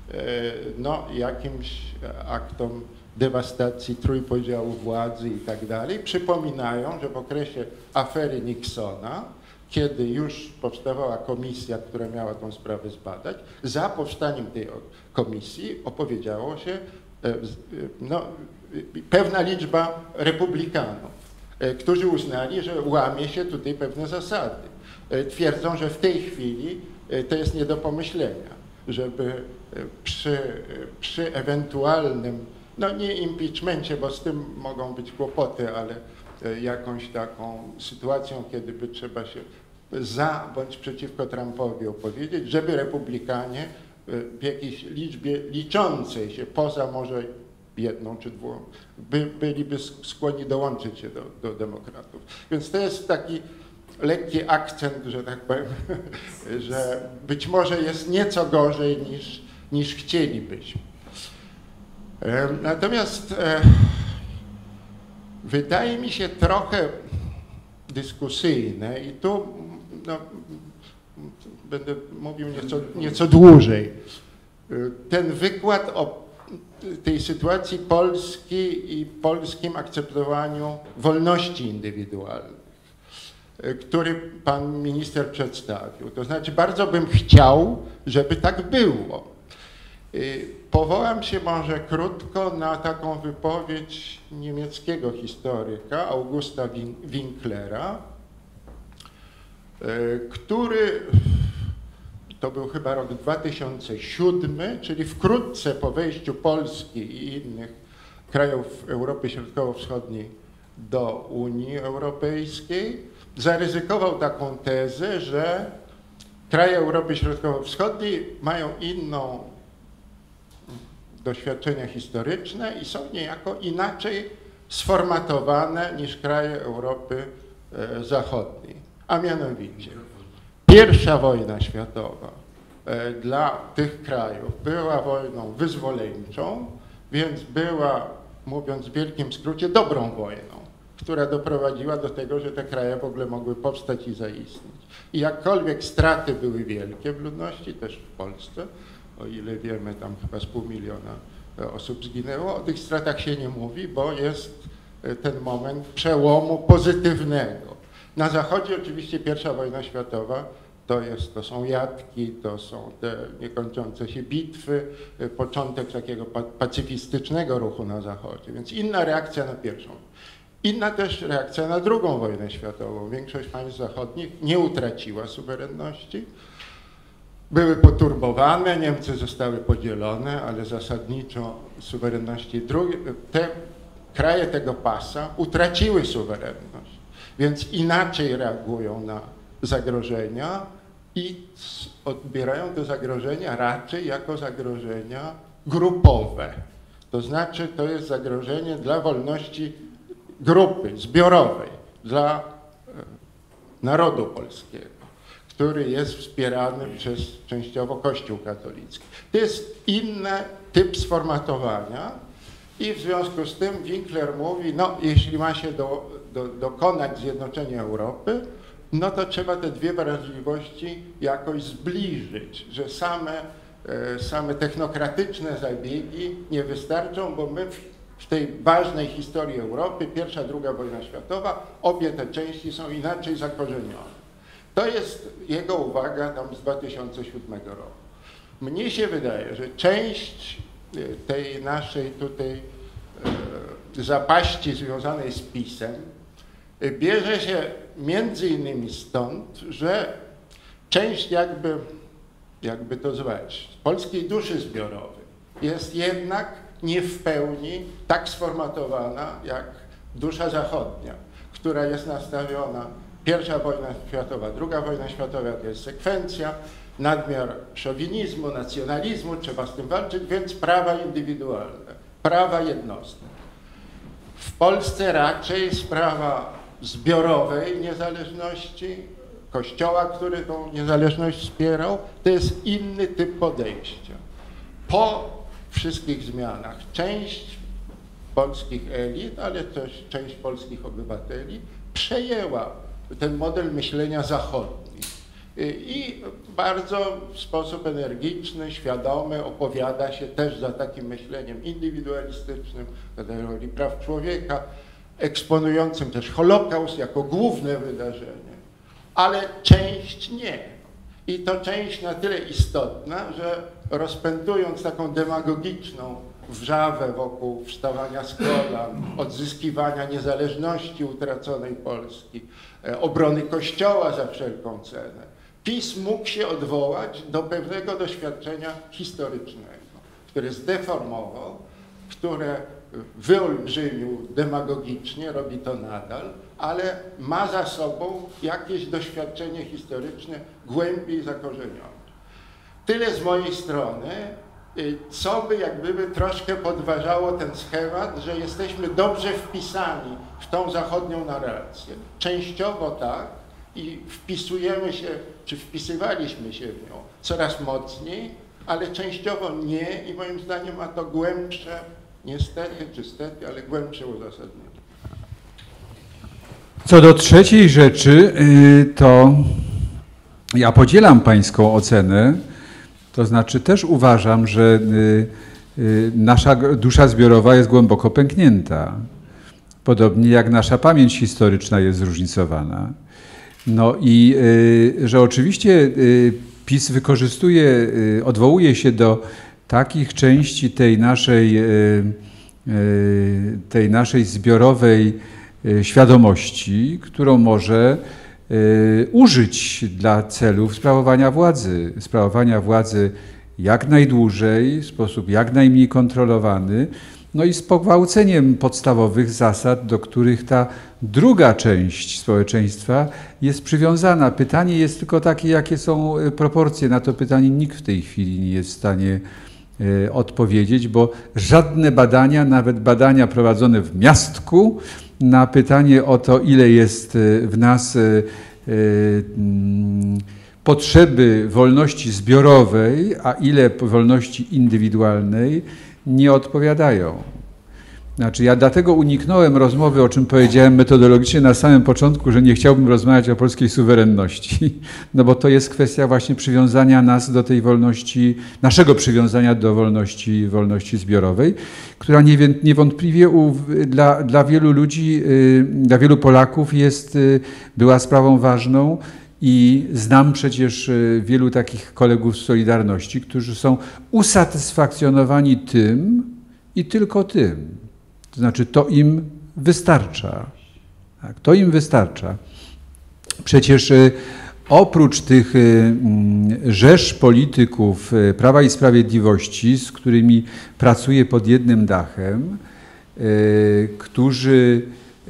no, jakimś aktom dewastacji trójpodziału władzy i tak dalej. Przypominają, że w okresie afery Nixona, kiedy już powstawała komisja, która miała tą sprawę zbadać, za powstaniem tej komisji opowiedziało się no, pewna liczba republikanów, którzy uznali, że łamie się tutaj pewne zasady. Twierdzą, że w tej chwili to jest nie do pomyślenia, żeby przy, przy ewentualnym, no nie impeachmencie, bo z tym mogą być kłopoty, ale jakąś taką sytuacją, kiedy by trzeba się za bądź przeciwko Trumpowi opowiedzieć, żeby republikanie w jakiejś liczbie liczącej się, poza może jedną czy dwoma, by, byliby skłonni dołączyć się do, do demokratów. Więc to jest taki lekki akcent, że tak powiem, że być może jest nieco gorzej niż, niż chcielibyśmy. Natomiast e, wydaje mi się trochę dyskusyjne i tu no, będę mówił nieco, nieco dłużej. Ten wykład o tej sytuacji Polski i polskim akceptowaniu wolności indywidualnych, który pan minister przedstawił. To znaczy bardzo bym chciał, żeby tak było. Powołam się może krótko na taką wypowiedź niemieckiego historyka Augusta Winklera, który, to był chyba rok dwa tysiące siódmy, czyli wkrótce po wejściu Polski i innych krajów Europy Środkowo-Wschodniej do Unii Europejskiej, zaryzykował taką tezę, że kraje Europy Środkowo-Wschodniej mają inną doświadczenia historyczne i są niejako inaczej sformatowane niż kraje Europy Zachodniej. A mianowicie pierwsza wojna światowa dla tych krajów była wojną wyzwoleńczą, więc była, mówiąc w wielkim skrócie, dobrą wojną, która doprowadziła do tego, że te kraje w ogóle mogły powstać i zaistnieć. I jakkolwiek straty były wielkie w ludności, też w Polsce, o ile wiemy, tam chyba z pół miliona osób zginęło, o tych stratach się nie mówi, bo jest ten moment przełomu pozytywnego. Na Zachodzie oczywiście pierwsza wojna światowa to, jest, to są jatki, to są te niekończące się bitwy, początek takiego pacyfistycznego ruchu na Zachodzie, więc inna reakcja na pierwszą. Inna też reakcja na drugą wojnę światową. Większość państw zachodnich nie utraciła suwerenności, były poturbowane, Niemcy zostały podzielone, ale zasadniczo suwerenności drugie, te kraje tego pasa utraciły suwerenność, więc inaczej reagują na zagrożenia i odbierają te zagrożenia raczej jako zagrożenia grupowe. To znaczy to jest zagrożenie dla wolności grupy zbiorowej, dla narodu polskiego, który jest wspierany przez częściowo Kościół katolicki. To jest inny typ sformatowania i w związku z tym Winkler mówi, no jeśli ma się do, do, dokonać zjednoczenia Europy, no to trzeba te dwie wrażliwości jakoś zbliżyć, że same, e, same technokratyczne zabiegi nie wystarczą, bo my w, w tej ważnej historii Europy, pierwsza, druga wojna światowa, obie te części są inaczej zakorzenione. To jest jego uwaga tam z dwa tysiące siódmego roku. Mnie się wydaje, że część tej naszej tutaj e, zapaści związanej z PiS-em bierze się między innymi stąd, że część jakby, jakby to zwać, polskiej duszy zbiorowej jest jednak nie w pełni tak sformatowana jak dusza zachodnia, która jest nastawiona pierwsza wojna światowa, druga wojna światowa to jest sekwencja, nadmiar szowinizmu, nacjonalizmu, trzeba z tym walczyć, więc prawa indywidualne, prawa jednostki. W Polsce raczej sprawa zbiorowej niezależności, Kościoła, który tą niezależność wspierał, to jest inny typ podejścia. Po wszystkich zmianach część polskich elit, ale też część polskich obywateli przejęła ten model myślenia zachodni i bardzo w sposób energiczny, świadomy opowiada się też za takim myśleniem indywidualistycznym, kategorii praw człowieka, eksponującym też Holokaust jako główne wydarzenie, ale część nie. I to część na tyle istotna, że rozpętując taką demagogiczną wrzawę wokół wstawania z kolan, odzyskiwania niezależności utraconej Polski, obrony Kościoła za wszelką cenę, PiS mógł się odwołać do pewnego doświadczenia historycznego, które zdeformował, które wyolbrzymił demagogicznie, robi to nadal, ale ma za sobą jakieś doświadczenie historyczne głębiej zakorzenione. Tyle z mojej strony, co by jak gdyby troszkę podważało ten schemat, że jesteśmy dobrze wpisani w tą zachodnią narrację. Częściowo tak i wpisujemy się, czy wpisywaliśmy się w nią coraz mocniej, ale częściowo nie i moim zdaniem ma to głębsze, niestety czy stety, ale głębsze uzasadnienie. Co do trzeciej rzeczy, to ja podzielam pańską ocenę, to znaczy też uważam, że nasza dusza zbiorowa jest głęboko pęknięta. Podobnie jak nasza pamięć historyczna jest zróżnicowana. No i że oczywiście PiS wykorzystuje, odwołuje się do takich części tej naszej, tej naszej zbiorowej świadomości, którą może użyć dla celów sprawowania władzy. Sprawowania władzy jak najdłużej, w sposób jak najmniej kontrolowany, no i z pogwałceniem podstawowych zasad, do których ta druga część społeczeństwa jest przywiązana. Pytanie jest tylko takie, jakie są proporcje. Na to pytanie nikt w tej chwili nie jest w stanie odpowiedzieć, bo żadne badania, nawet badania prowadzone w miastku, na pytanie o to, ile jest w nas potrzeby wolności zbiorowej, a ile wolności indywidualnej, nie odpowiadają. Znaczy, ja dlatego uniknąłem rozmowy, o czym powiedziałem metodologicznie na samym początku, że nie chciałbym rozmawiać o polskiej suwerenności, no bo to jest kwestia właśnie przywiązania nas do tej wolności, naszego przywiązania do wolności, wolności zbiorowej, która niewątpliwie u, dla, dla wielu ludzi, dla wielu Polaków jest, była sprawą ważną. I znam przecież wielu takich kolegów z Solidarności, którzy są usatysfakcjonowani tym i tylko tym. To znaczy to im wystarcza. Tak, to im wystarcza. Przecież oprócz tych rzesz polityków Prawa i Sprawiedliwości, z którymi pracuję pod jednym dachem, którzy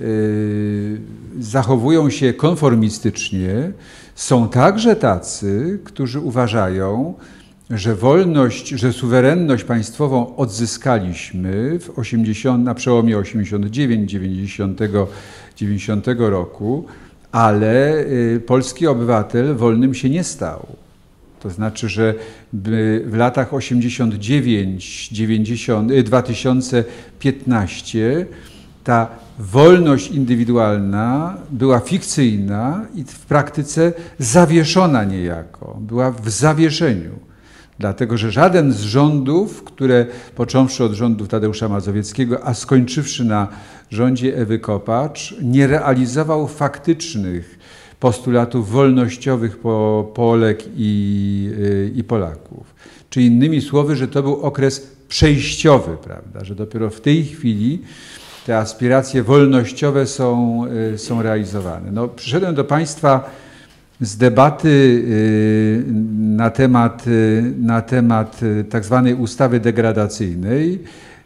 zachowują się konformistycznie, są także tacy, którzy uważają, że wolność, że suwerenność państwową odzyskaliśmy w osiemdziesiątym, na przełomie osiemdziesiątego dziewiątego dziewięćdziesiątego roku, ale polski obywatel wolnym się nie stał. To znaczy, że w latach osiemdziesiątym dziewiątym dziewięćdziesiątym dwa tysiące piętnastym ta wolność indywidualna była fikcyjna i w praktyce zawieszona niejako, była w zawieszeniu. Dlatego, że żaden z rządów, które począwszy od rządów Tadeusza Mazowieckiego, a skończywszy na rządzie Ewy Kopacz, nie realizował faktycznych postulatów wolnościowych po Polek i, i Polaków. Czy innymi słowy, że to był okres przejściowy, prawda, że dopiero w tej chwili te aspiracje wolnościowe są, są realizowane. No, przyszedłem do Państwa z debaty na temat, na temat tak zwanej ustawy degradacyjnej,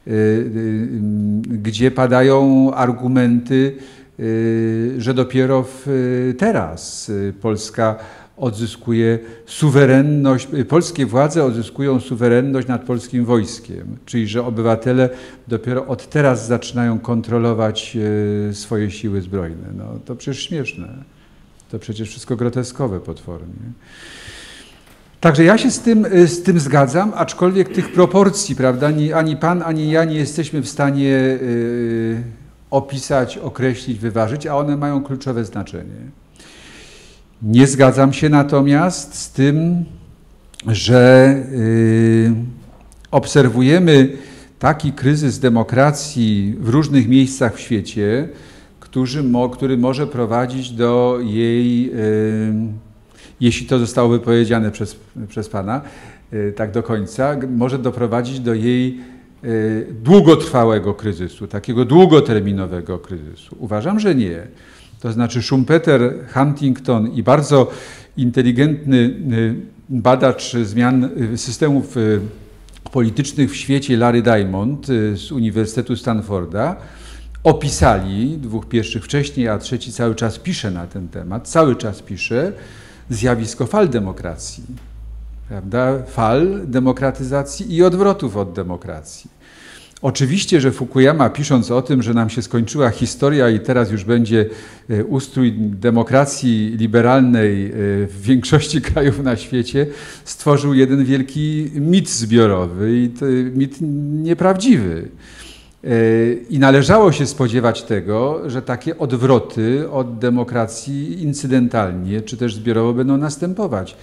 gdzie padają argumenty, że dopiero teraz Polska odzyskuje suwerenność, polskie władze odzyskują suwerenność nad polskim wojskiem, czyli że obywatele dopiero od teraz zaczynają kontrolować swoje siły zbrojne. No to przecież śmieszne. To przecież wszystko groteskowe potwornie. Także ja się z tym, z tym zgadzam, aczkolwiek tych proporcji, prawda, ani, ani pan, ani ja nie jesteśmy w stanie yy, opisać, określić, wyważyć, a one mają kluczowe znaczenie. Nie zgadzam się natomiast z tym, że yy, obserwujemy taki kryzys demokracji w różnych miejscach w świecie, który, mo, który może prowadzić do jej, yy, jeśli to zostało wypowiedziane przez, przez Pana, yy, tak do końca, może doprowadzić do jej yy, długotrwałego kryzysu, takiego długoterminowego kryzysu. Uważam, że nie. To znaczy Schumpeter, Huntington i bardzo inteligentny badacz zmian systemów politycznych w świecie Larry Diamond z Uniwersytetu Stanforda opisali, dwóch pierwszych wcześniej, a trzeci cały czas pisze na ten temat, cały czas pisze, zjawisko fal demokracji, prawda? Fal demokratyzacji i odwrotów od demokracji. Oczywiście, że Fukuyama, pisząc o tym, że nam się skończyła historia i teraz już będzie ustrój demokracji liberalnej w większości krajów na świecie, stworzył jeden wielki mit zbiorowy i to mit nieprawdziwy. I należało się spodziewać tego, że takie odwroty od demokracji incydentalnie czy też zbiorowo będą następować.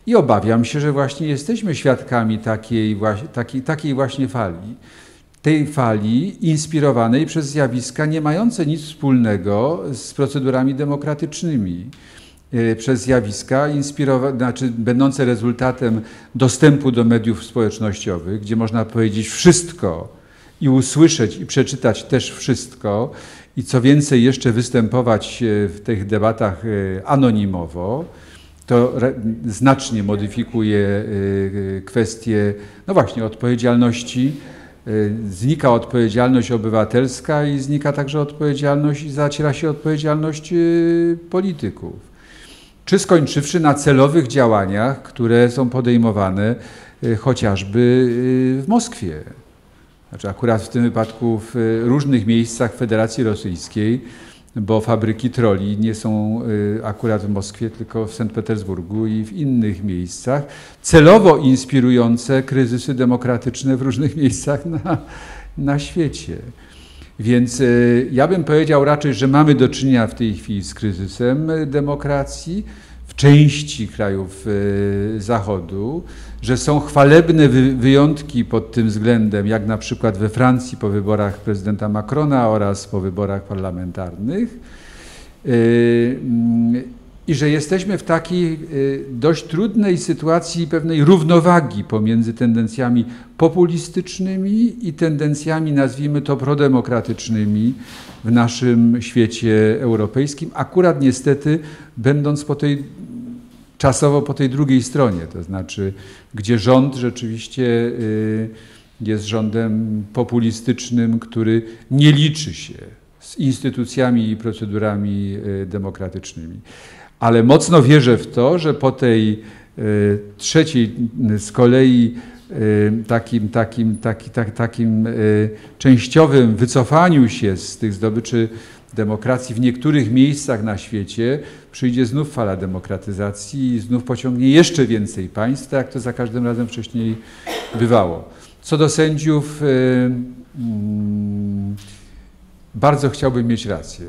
I obawiam się, że właśnie jesteśmy świadkami takiej właśnie, takiej, takiej właśnie fali. Tej fali inspirowanej przez zjawiska nie mające nic wspólnego z procedurami demokratycznymi. Przez zjawiska inspirowane, znaczy będące rezultatem dostępu do mediów społecznościowych, gdzie można powiedzieć wszystko i usłyszeć i przeczytać też wszystko i co więcej jeszcze występować w tych debatach anonimowo, to znacznie modyfikuje kwestię, no właśnie, odpowiedzialności. Znika odpowiedzialność obywatelska i znika także odpowiedzialność i zaciera się odpowiedzialność polityków. Czy skończywszy na celowych działaniach, które są podejmowane chociażby w Moskwie. Znaczy akurat w tym wypadku w różnych miejscach Federacji Rosyjskiej, bo fabryki troli nie są akurat w Moskwie, tylko w Sankt Petersburgu i w innych miejscach, celowo inspirujące kryzysy demokratyczne w różnych miejscach na, na świecie. Więc ja bym powiedział raczej, że mamy do czynienia w tej chwili z kryzysem demokracji w części krajów Zachodu, że są chwalebne wyjątki pod tym względem, jak na przykład we Francji po wyborach prezydenta Macrona oraz po wyborach parlamentarnych. I że jesteśmy w takiej dość trudnej sytuacji pewnej równowagi pomiędzy tendencjami populistycznymi i tendencjami, nazwijmy to, prodemokratycznymi w naszym świecie europejskim, akurat niestety będąc po tej, czasowo po tej drugiej stronie, to znaczy gdzie rząd rzeczywiście jest rządem populistycznym, który nie liczy się z instytucjami i procedurami demokratycznymi. Ale mocno wierzę w to, że po tej y, trzeciej z kolei y, takim, takim, taki, tak, takim y, częściowym wycofaniu się z tych zdobyczy demokracji w niektórych miejscach na świecie przyjdzie znów fala demokratyzacji i znów pociągnie jeszcze więcej państw, tak jak to za każdym razem wcześniej bywało. Co do sędziów, y, y, bardzo chciałbym mieć rację.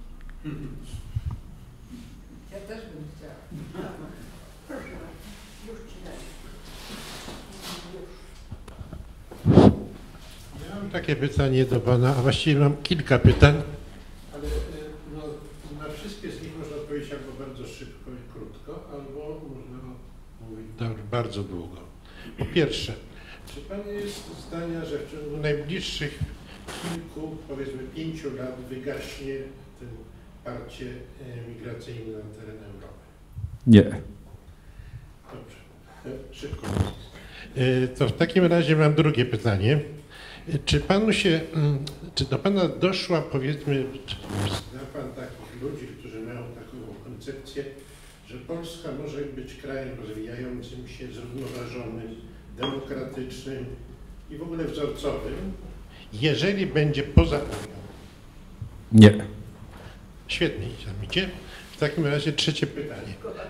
Takie pytanie do Pana, a właściwie mam kilka pytań, ale no, na wszystkie z nich można odpowiedzieć albo bardzo szybko i krótko, albo można mówić bardzo długo. Po pierwsze, czy Pan jest zdania, że w ciągu najbliższych kilku, powiedzmy pięciu lat wygaśnie to parcie migracyjne na teren Europy? Nie. Dobrze, szybko. To w takim razie mam drugie pytanie. Czy panu się, czy do pana doszła, powiedzmy, czy zna pan takich ludzi, którzy mają taką koncepcję, że Polska może być krajem rozwijającym się, zrównoważonym, demokratycznym i w ogóle wzorcowym, jeżeli będzie poza Unią? Nie. Świetnie idzie. W takim razie trzecie pytanie.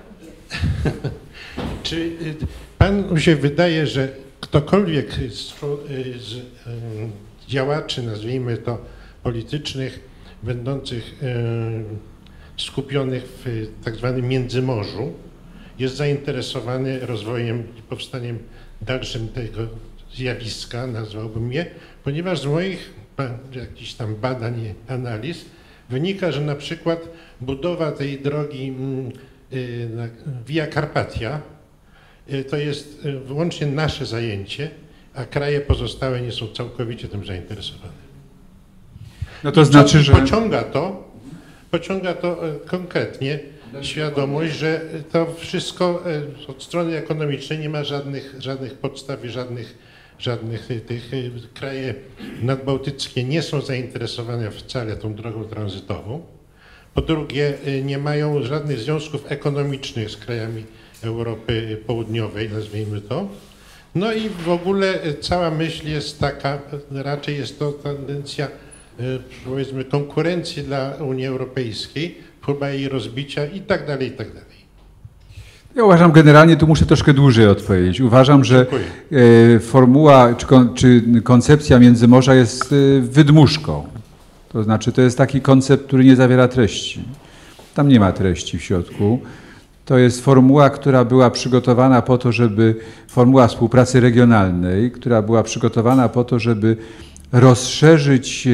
Czy panu się wydaje, że ktokolwiek z, z działaczy, nazwijmy to politycznych, będących skupionych w tak zwanym Międzymorzu, jest zainteresowany rozwojem i powstaniem dalszym tego zjawiska, nazwałbym je, ponieważ z moich jakichś tam badań i analiz wynika, że na przykład budowa tej drogi Via Carpatia to jest wyłącznie nasze zajęcie, a kraje pozostałe nie są całkowicie tym zainteresowane. No to znaczy, że... Pociąga to, pociąga to konkretnie świadomość, że to wszystko od strony ekonomicznej nie ma żadnych, żadnych podstaw i żadnych, żadnych tych kraje nadbałtyckie nie są zainteresowane wcale tą drogą tranzytową. Po drugie, nie mają żadnych związków ekonomicznych z krajami Europy Południowej, nazwijmy to. No i w ogóle cała myśl jest taka, raczej jest to tendencja, powiedzmy, konkurencji dla Unii Europejskiej, próba jej rozbicia i tak dalej, i tak dalej. Ja uważam generalnie, tu muszę troszkę dłużej odpowiedzieć. Uważam, że e, formuła czy, kon, czy koncepcja Międzymorza jest e, wydmuszką. To znaczy to jest taki koncept, który nie zawiera treści. Tam nie ma treści w środku. To jest formuła, która była przygotowana po to, żeby, formuła współpracy regionalnej, która była przygotowana po to, żeby rozszerzyć,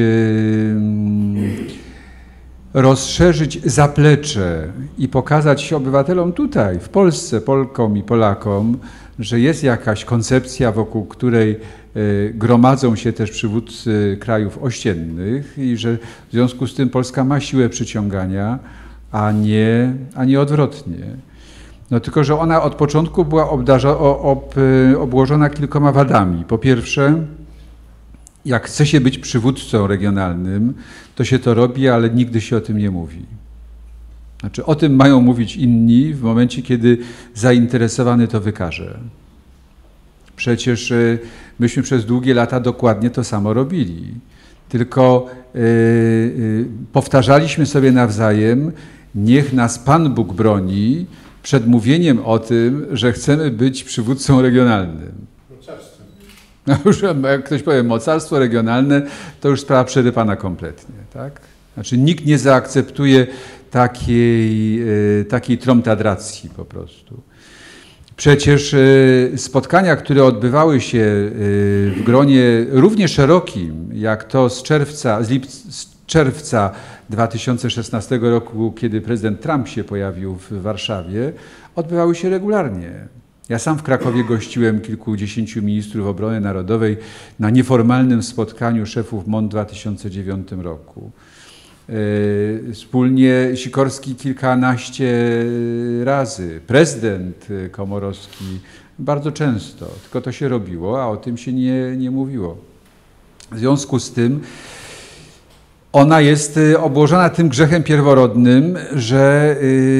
rozszerzyć zaplecze i pokazać obywatelom tutaj, w Polsce, Polkom i Polakom, że jest jakaś koncepcja, wokół której gromadzą się też przywódcy krajów ościennych i że w związku z tym Polska ma siłę przyciągania, a nie, a nie odwrotnie. No tylko, że ona od początku była obdarza, ob, obłożona kilkoma wadami. Po pierwsze, jak chce się być przywódcą regionalnym, to się to robi, ale nigdy się o tym nie mówi. Znaczy o tym mają mówić inni w momencie, kiedy zainteresowany to wykaże. Przecież myśmy przez długie lata dokładnie to samo robili. Tylko yy, yy, powtarzaliśmy sobie nawzajem, niech nas Pan Bóg broni przed mówieniem o tym, że chcemy być przywódcą regionalnym. Mocarstwem. No już jak ktoś powie mocarstwo regionalne, to już sprawa przerypana kompletnie. Tak? Znaczy nikt nie zaakceptuje takiej, yy, takiej tromtadracji po prostu. Przecież spotkania, które odbywały się w gronie równie szerokim, jak to z czerwca, z, lip, z czerwca dwa tysiące szesnastego roku, kiedy prezydent Trump się pojawił w Warszawie, odbywały się regularnie. Ja sam w Krakowie gościłem kilkudziesięciu ministrów obrony narodowej na nieformalnym spotkaniu szefów M O N w dwa tysiące dziewiątym roku. Wspólnie Sikorski kilkanaście razy, prezydent Komorowski bardzo często, tylko to się robiło, a o tym się nie, nie mówiło. W związku z tym ona jest obłożona tym grzechem pierworodnym, że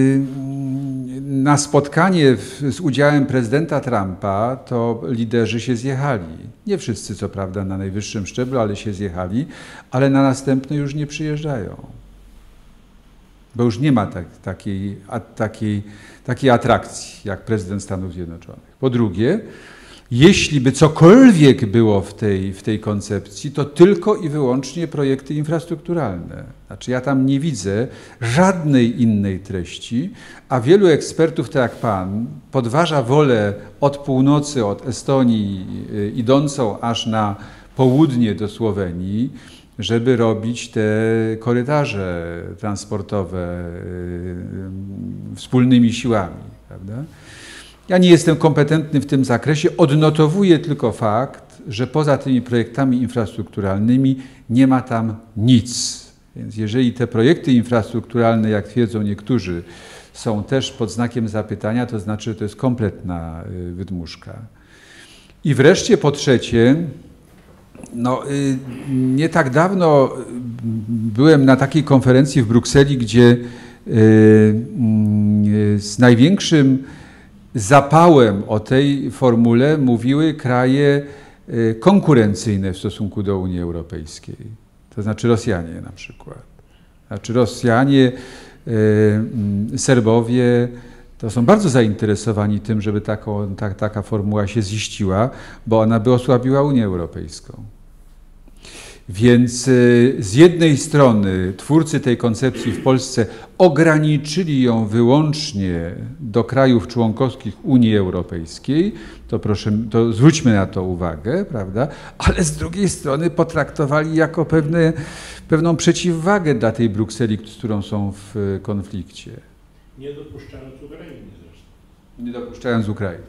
na spotkanie z udziałem prezydenta Trumpa to liderzy się zjechali. Nie wszyscy, co prawda, na najwyższym szczeblu, ale się zjechali, ale na następne już nie przyjeżdżają. Bo już nie ma tak, takiej, a, takiej, takiej atrakcji jak prezydent Stanów Zjednoczonych. Po drugie, jeśli by cokolwiek było w tej, w tej koncepcji, to tylko i wyłącznie projekty infrastrukturalne. Znaczy ja tam nie widzę żadnej innej treści, a wielu ekspertów, tak jak Pan, podważa wolę od północy, od Estonii, idącą aż na południe do Słowenii, żeby robić te korytarze transportowe wspólnymi siłami, prawda? Ja nie jestem kompetentny w tym zakresie, odnotowuję tylko fakt, że poza tymi projektami infrastrukturalnymi nie ma tam nic. Więc jeżeli te projekty infrastrukturalne, jak twierdzą niektórzy, są też pod znakiem zapytania, to znaczy, że to jest kompletna wydmuszka. I wreszcie po trzecie, no, nie tak dawno byłem na takiej konferencji w Brukseli, gdzie z największym zapałem o tej formule mówiły kraje konkurencyjne w stosunku do Unii Europejskiej. To znaczy Rosjanie na przykład. Znaczy Rosjanie, Serbowie to są bardzo zainteresowani tym, żeby taką, ta, taka formuła się ziściła, bo ona by osłabiła Unię Europejską. Więc z jednej strony twórcy tej koncepcji w Polsce ograniczyli ją wyłącznie do krajów członkowskich Unii Europejskiej, to proszę, to zwróćmy na to uwagę, prawda? Ale z drugiej strony potraktowali jako pewne, pewną przeciwwagę dla tej Brukseli, z którą są w konflikcie. Nie dopuszczając Ukrainy zresztą. Nie dopuszczając Ukrainy.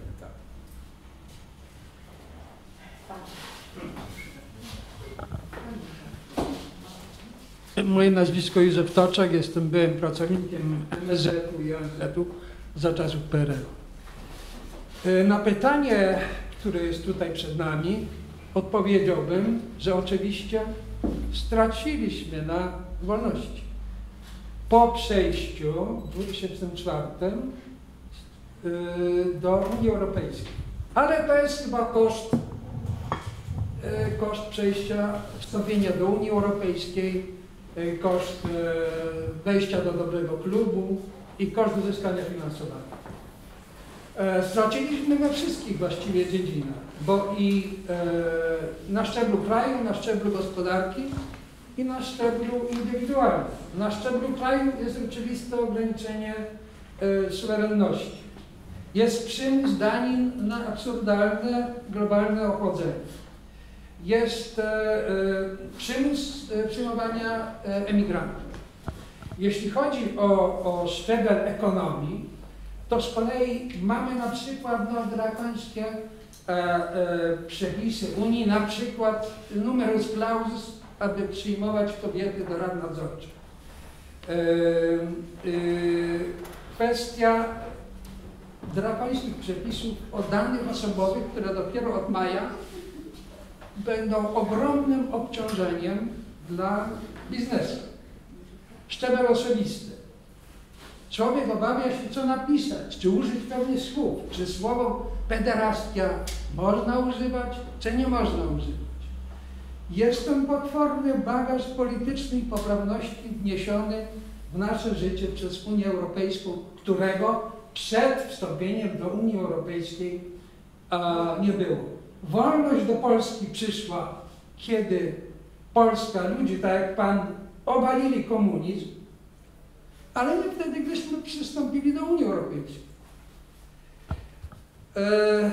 Moje nazwisko Józef Toczak, jestem byłym pracownikiem M S Z-u i O N Z-u za czasów P R L-u. Na pytanie, które jest tutaj przed nami, odpowiedziałbym, że oczywiście straciliśmy na wolności. Po przejściu w dwa tysiące czwartym do Unii Europejskiej. Ale to jest chyba koszt, koszt przejścia, wstąpienia do Unii Europejskiej, koszt wejścia do dobrego klubu i koszt uzyskania finansowania. Straciliśmy we wszystkich właściwie dziedzinach, bo i na szczeblu kraju, na szczeblu gospodarki i na szczeblu indywidualnym. Na szczeblu kraju jest oczywiste ograniczenie e, suwerenności. Jest przymus danin na absurdalne globalne ochłodzenie. Jest e, e, przymus e, przyjmowania e, emigrantów. Jeśli chodzi o, o szczebel ekonomii, to z kolei mamy na przykład no, drakońskie e, e, przepisy Unii, na przykład numerus clausus, aby przyjmować kobiety do rad nadzorczych. E, e, kwestia drakońskich przepisów o danych osobowych, które dopiero od maja będą ogromnym obciążeniem dla biznesu. Szczebel osobisty. Człowiek obawia się, co napisać, czy użyć pewnych słów, czy słowo pederastia można używać, czy nie można używać. Jest ten potworny bagaż politycznej poprawności wniesiony w nasze życie przez Unię Europejską, którego przed wstąpieniem do Unii Europejskiej a, nie było. Wolność do Polski przyszła, kiedy Polska, ludzie tak jak Pan, obalili komunizm, ale nie wtedy, gdyśmy przystąpili do Unii Europejskiej. E,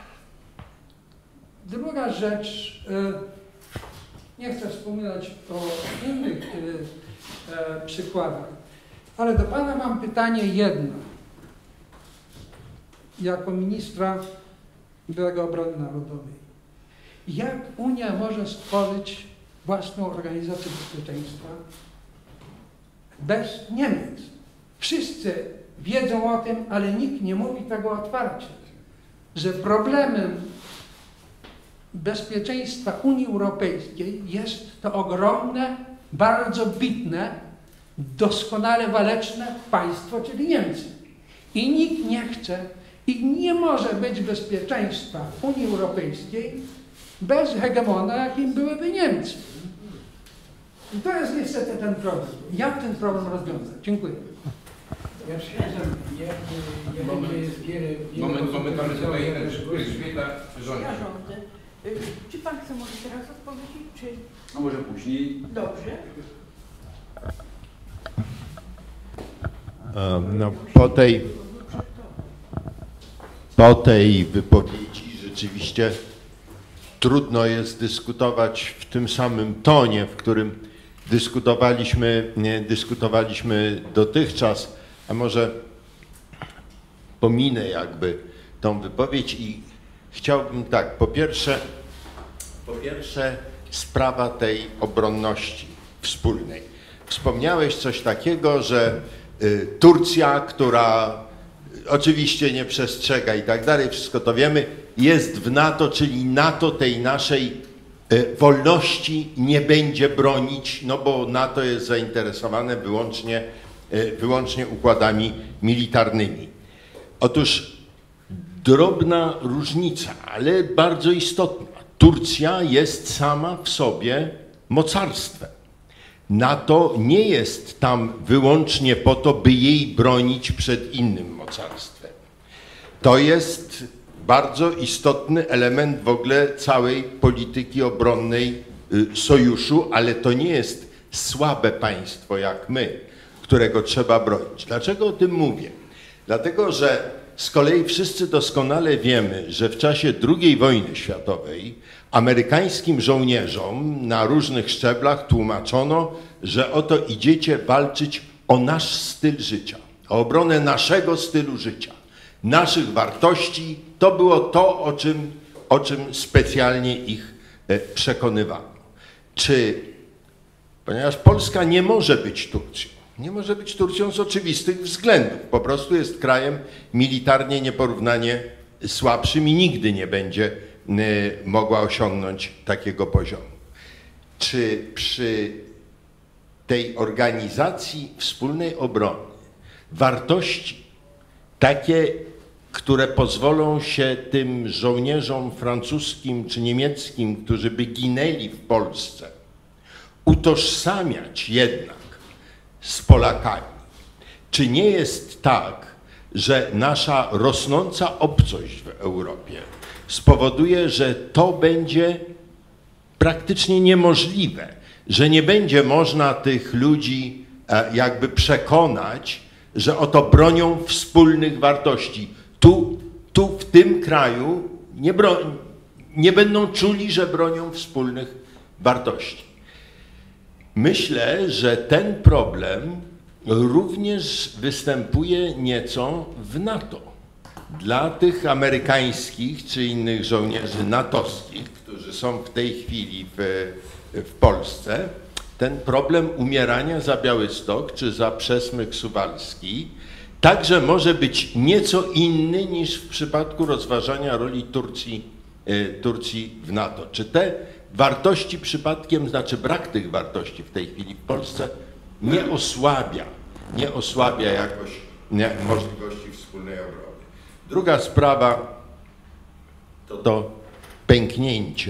druga rzecz, e, nie chcę wspominać o innych e, e, przykładach, ale do Pana mam pytanie jedno. Jako ministra byłego obrony narodowej. Jak Unia może stworzyć własną organizację bezpieczeństwa bez Niemiec? Wszyscy wiedzą o tym, ale nikt nie mówi tego otwarcie, że problemem bezpieczeństwa Unii Europejskiej jest to ogromne, bardzo bitne, doskonale waleczne państwo, czyli Niemcy. I nikt nie chce i nie może być bezpieczeństwa Unii Europejskiej bez hegemona, jakim byłyby Niemcy. I to jest niestety ten problem. Jak ten problem rozwiązać? Dziękuję. Ja przyznam, jak, jak Moment, jest wiele, wiele moment, moment, mamy tutaj osób, Elżbieta rządzi. Ja rządzę. Y, Czy pan chce może teraz odpowiedzieć, czy... No może później. Dobrze. Um, no, po tej, po tej wypowiedzi rzeczywiście trudno jest dyskutować w tym samym tonie, w którym dyskutowaliśmy, nie, dyskutowaliśmy dotychczas, a może pominę jakby tą wypowiedź i chciałbym tak, po pierwsze, po pierwsze sprawa tej obronności wspólnej. Wspomniałeś coś takiego, że y, Turcja, która oczywiście nie przestrzega i tak dalej, wszystko to wiemy, jest w NATO, czyli NATO tej naszej y, wolności nie będzie bronić, no bo NATO jest zainteresowane wyłącznie, y, wyłącznie układami militarnymi. Otóż drobna różnica, ale bardzo istotna. Turcja jest sama w sobie mocarstwem. NATO nie jest tam wyłącznie po to, by jej bronić przed innym mocarstwem. To jest bardzo istotny element w ogóle całej polityki obronnej sojuszu, ale to nie jest słabe państwo jak my, którego trzeba bronić. Dlaczego o tym mówię? Dlatego, że z kolei wszyscy doskonale wiemy, że w czasie drugiej wojny światowej amerykańskim żołnierzom na różnych szczeblach tłumaczono, że oto idziecie walczyć o nasz styl życia, o obronę naszego stylu życia, naszych wartości. To było to, o czym, o czym specjalnie ich przekonywano. Czy, ponieważ Polska nie może być Turcją, nie może być Turcją z oczywistych względów, po prostu jest krajem militarnie nieporównanie słabszym i nigdy nie będzie mogła osiągnąć takiego poziomu. Czy przy tej organizacji wspólnej obrony wartości takie, które pozwolą się tym żołnierzom francuskim czy niemieckim, którzy by ginęli w Polsce, utożsamiać jednak z Polakami? Czy nie jest tak, że nasza rosnąca obcość w Europie spowoduje, że to będzie praktycznie niemożliwe, że nie będzie można tych ludzi jakby przekonać, że oto bronią wspólnych wartości. Tu, tu w tym kraju nie, bro, nie będą czuli, że bronią wspólnych wartości. Myślę, że ten problem również występuje nieco w NATO. Dla tych amerykańskich czy innych żołnierzy natowskich, którzy są w tej chwili w, w Polsce, ten problem umierania za Białystok czy za Przesmyk Suwalski także może być nieco inny niż w przypadku rozważania roli Turcji, Turcji w NATO. Czy te wartości przypadkiem, znaczy brak tych wartości w tej chwili w Polsce nie osłabia, nie osłabia jakoś nie, możliwości wspólnej obrony. Druga sprawa to to pęknięcie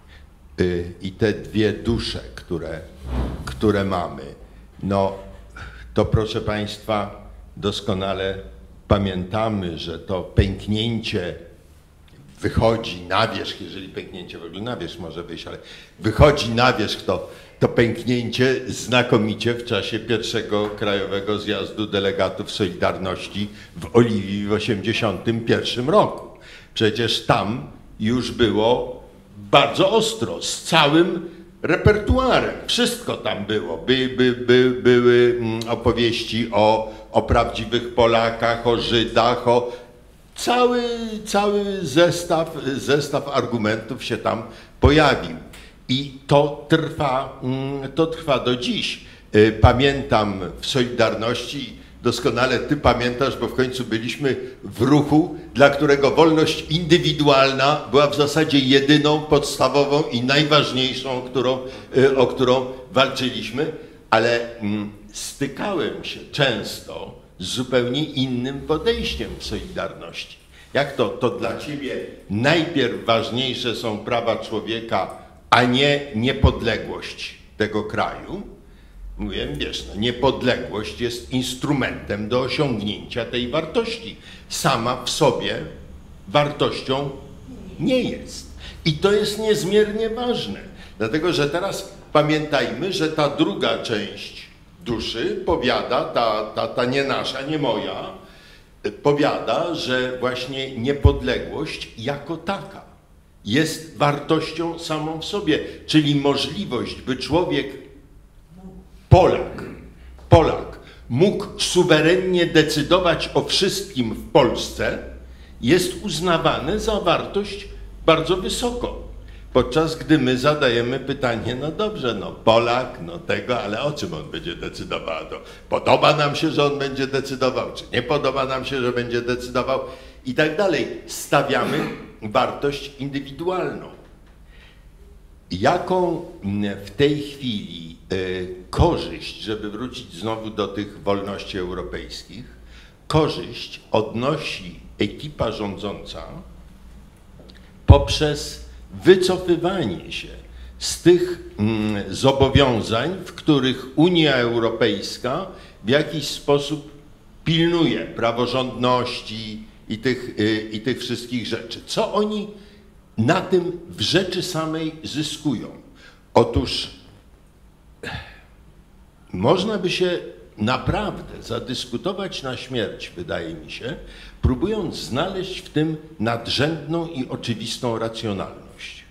y, i te dwie dusze, które, które mamy. No to proszę Państwa, doskonale pamiętamy, że to pęknięcie wychodzi na wierzch, jeżeli pęknięcie w ogóle na wierzch może wyjść, ale wychodzi na wierzch to, to pęknięcie znakomicie w czasie pierwszego Krajowego Zjazdu Delegatów Solidarności w Oliwii w osiemdziesiątym pierwszym roku. Przecież tam już było bardzo ostro, z całym repertuarem. Wszystko tam było. By, by, by, były opowieści o, o prawdziwych Polakach, o Żydach, o Cały, cały zestaw, zestaw argumentów się tam pojawił i to trwa, to trwa do dziś. Pamiętam w Solidarności, doskonale ty pamiętasz, bo w końcu byliśmy w ruchu, dla którego wolność indywidualna była w zasadzie jedyną, podstawową i najważniejszą, którą, o którą walczyliśmy, ale stykałem się często z zupełnie innym podejściem w Solidarności. Jak to? To dla ciebie najpierw ważniejsze są prawa człowieka, a nie niepodległość tego kraju? Mówię, wiesz, no, niepodległość jest instrumentem do osiągnięcia tej wartości. Sama w sobie wartością nie jest. I to jest niezmiernie ważne, dlatego że teraz pamiętajmy, że ta druga część duszy powiada, ta, ta, ta nie nasza, nie moja, powiada, że właśnie niepodległość jako taka jest wartością samą w sobie, czyli możliwość, by człowiek, Polak, Polak mógł suwerennie decydować o wszystkim w Polsce, jest uznawane za wartość bardzo wysoką. Podczas gdy my zadajemy pytanie, no dobrze, no Polak, no tego, ale o czym on będzie decydował? To podoba nam się, że on będzie decydował, czy nie podoba nam się, że będzie decydował i tak dalej. Stawiamy wartość indywidualną. Jaką w tej chwili y, korzyść, żeby wrócić znowu do tych wolności europejskich, korzyść odnosi ekipa rządząca poprzez wycofywanie się z tych mm, zobowiązań, w których Unia Europejska w jakiś sposób pilnuje praworządności i tych, y, i tych wszystkich rzeczy. Co oni na tym w rzeczy samej zyskują? Otóż można by się naprawdę zadyskutować na śmierć, wydaje mi się, próbując znaleźć w tym nadrzędną i oczywistą racjonalność.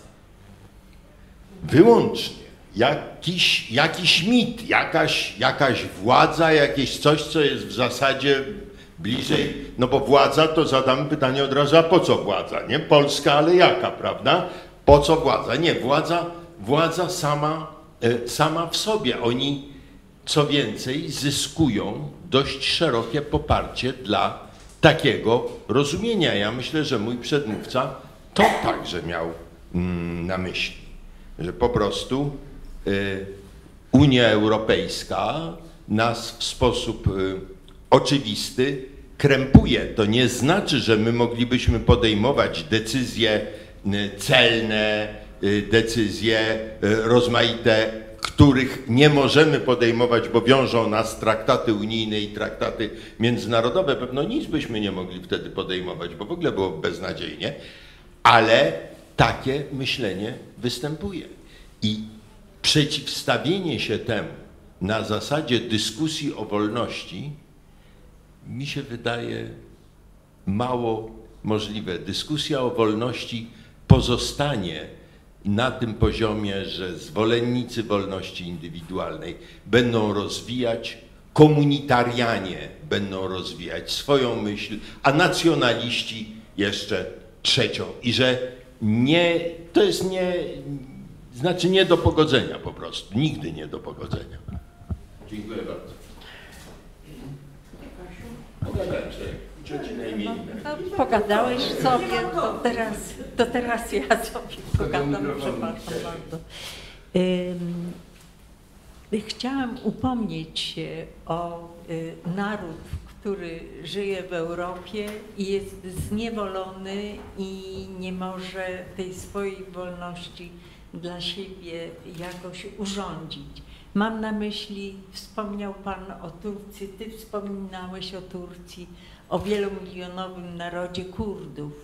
Wyłącznie jakiś, jakiś mit, jakaś, jakaś władza, jakieś coś, co jest w zasadzie bliżej, no bo władza, to zadamy pytanie od razu, a po co władza? Nie Polska, ale jaka, prawda? Po co władza? Nie, władza, władza sama, sama w sobie. Oni, co więcej, zyskują dość szerokie poparcie dla takiego rozumienia. Ja myślę, że mój przedmówca to także miał mm, na myśli, że po prostu y, Unia Europejska nas w sposób y, oczywisty krępuje. To nie znaczy, że my moglibyśmy podejmować decyzje y, celne, y, decyzje y, rozmaite, których nie możemy podejmować, bo wiążą nas traktaty unijne i traktaty międzynarodowe. Pewno nic byśmy nie mogli wtedy podejmować, bo w ogóle było beznadziejnie, ale takie myślenie występuje. I przeciwstawienie się temu na zasadzie dyskusji o wolności mi się wydaje mało możliwe. Dyskusja o wolności pozostanie na tym poziomie, że zwolennicy wolności indywidualnej będą rozwijać, komunitarianie będą rozwijać swoją myśl, a nacjonaliści jeszcze trzecią. I że nie, to jest nie, znaczy nie do pogodzenia po prostu, nigdy nie do pogodzenia. Dziękuję bardzo. Pogadałem sobie, przecinaj imieniny. No, pogadałeś sobie, to teraz, to teraz ja sobie pogadam, przepraszam bardzo. Um, chciałam upomnieć się o y, naród, który żyje w Europie i jest zniewolony i nie może tej swojej wolności dla siebie jakoś urządzić. Mam na myśli, wspomniał Pan o Turcji, Ty wspominałeś o Turcji, o wielomilionowym narodzie Kurdów.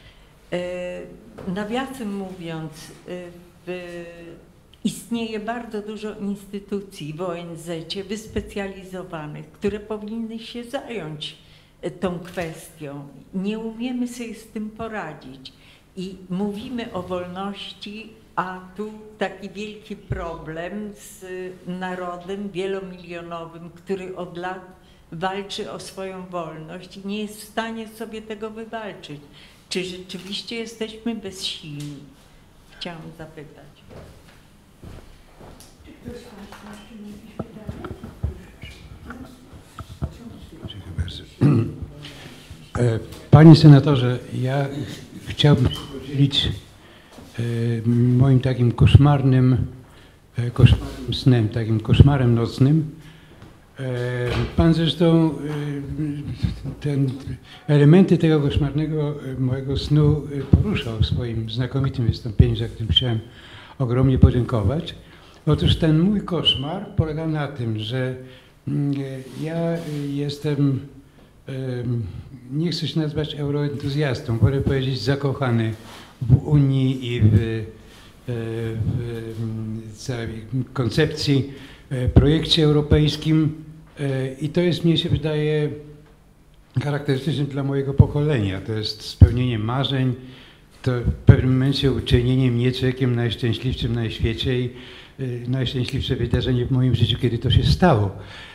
Nawiasem mówiąc, w, istnieje bardzo dużo instytucji w O N Z-cie wyspecjalizowanych, które powinny się zająć tą kwestią. Nie umiemy sobie z tym poradzić i mówimy o wolności, a tu taki wielki problem z narodem wielomilionowym, który od lat walczy o swoją wolność i nie jest w stanie sobie tego wywalczyć. Czy rzeczywiście jesteśmy bezsilni? Chciałam zapytać. Czy ktoś z Państwa jeszcze ma jakieś pytanie? Panie senatorze, ja chciałbym podzielić moim takim koszmarnym, koszmarnym snem, takim koszmarem nocnym. Pan zresztą ten elementy tego koszmarnego mojego snu poruszał w swoim znakomitym wystąpieniu, za którym chciałem ogromnie podziękować. Otóż ten mój koszmar polegał na tym, że ja jestem, nie chcę się nazwać euroentuzjastą, wolę powiedzieć zakochany w Unii i w, w całej koncepcji, projekcie europejskim i to jest, mnie się wydaje, charakterystyczne dla mojego pokolenia. To jest spełnienie marzeń, to w pewnym momencie uczynienie mnie człowiekiem najszczęśliwszym na świecie i najszczęśliwsze wydarzenie w moim życiu, kiedy to się stało.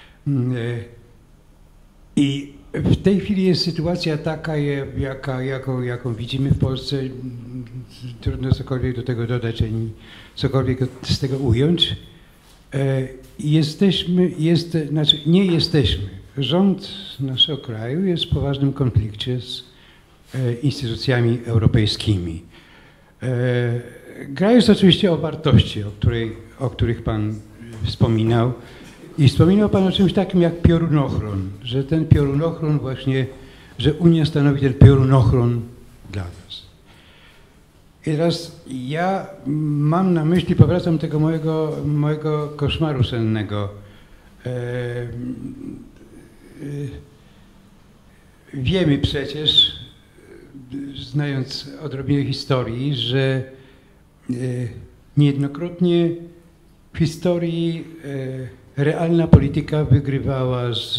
I w tej chwili jest sytuacja taka, jaka, jaką, jaką widzimy w Polsce. Trudno cokolwiek do tego dodać, ani cokolwiek z tego ująć. Jesteśmy, jest, znaczy nie jesteśmy. Rząd naszego kraju jest w poważnym konflikcie z instytucjami europejskimi. Gra jest oczywiście o wartości, o, której, o których Pan wspominał. I wspominał Pan o czymś takim jak piorunochron, że ten piorunochron właśnie, że Unia stanowi ten piorunochron dla nas. I teraz ja mam na myśli, powracam do tego mojego, mojego koszmaru sennego. E, e, wiemy przecież, znając odrobinę historii, że e, niejednokrotnie w historii e, realna polityka wygrywała z,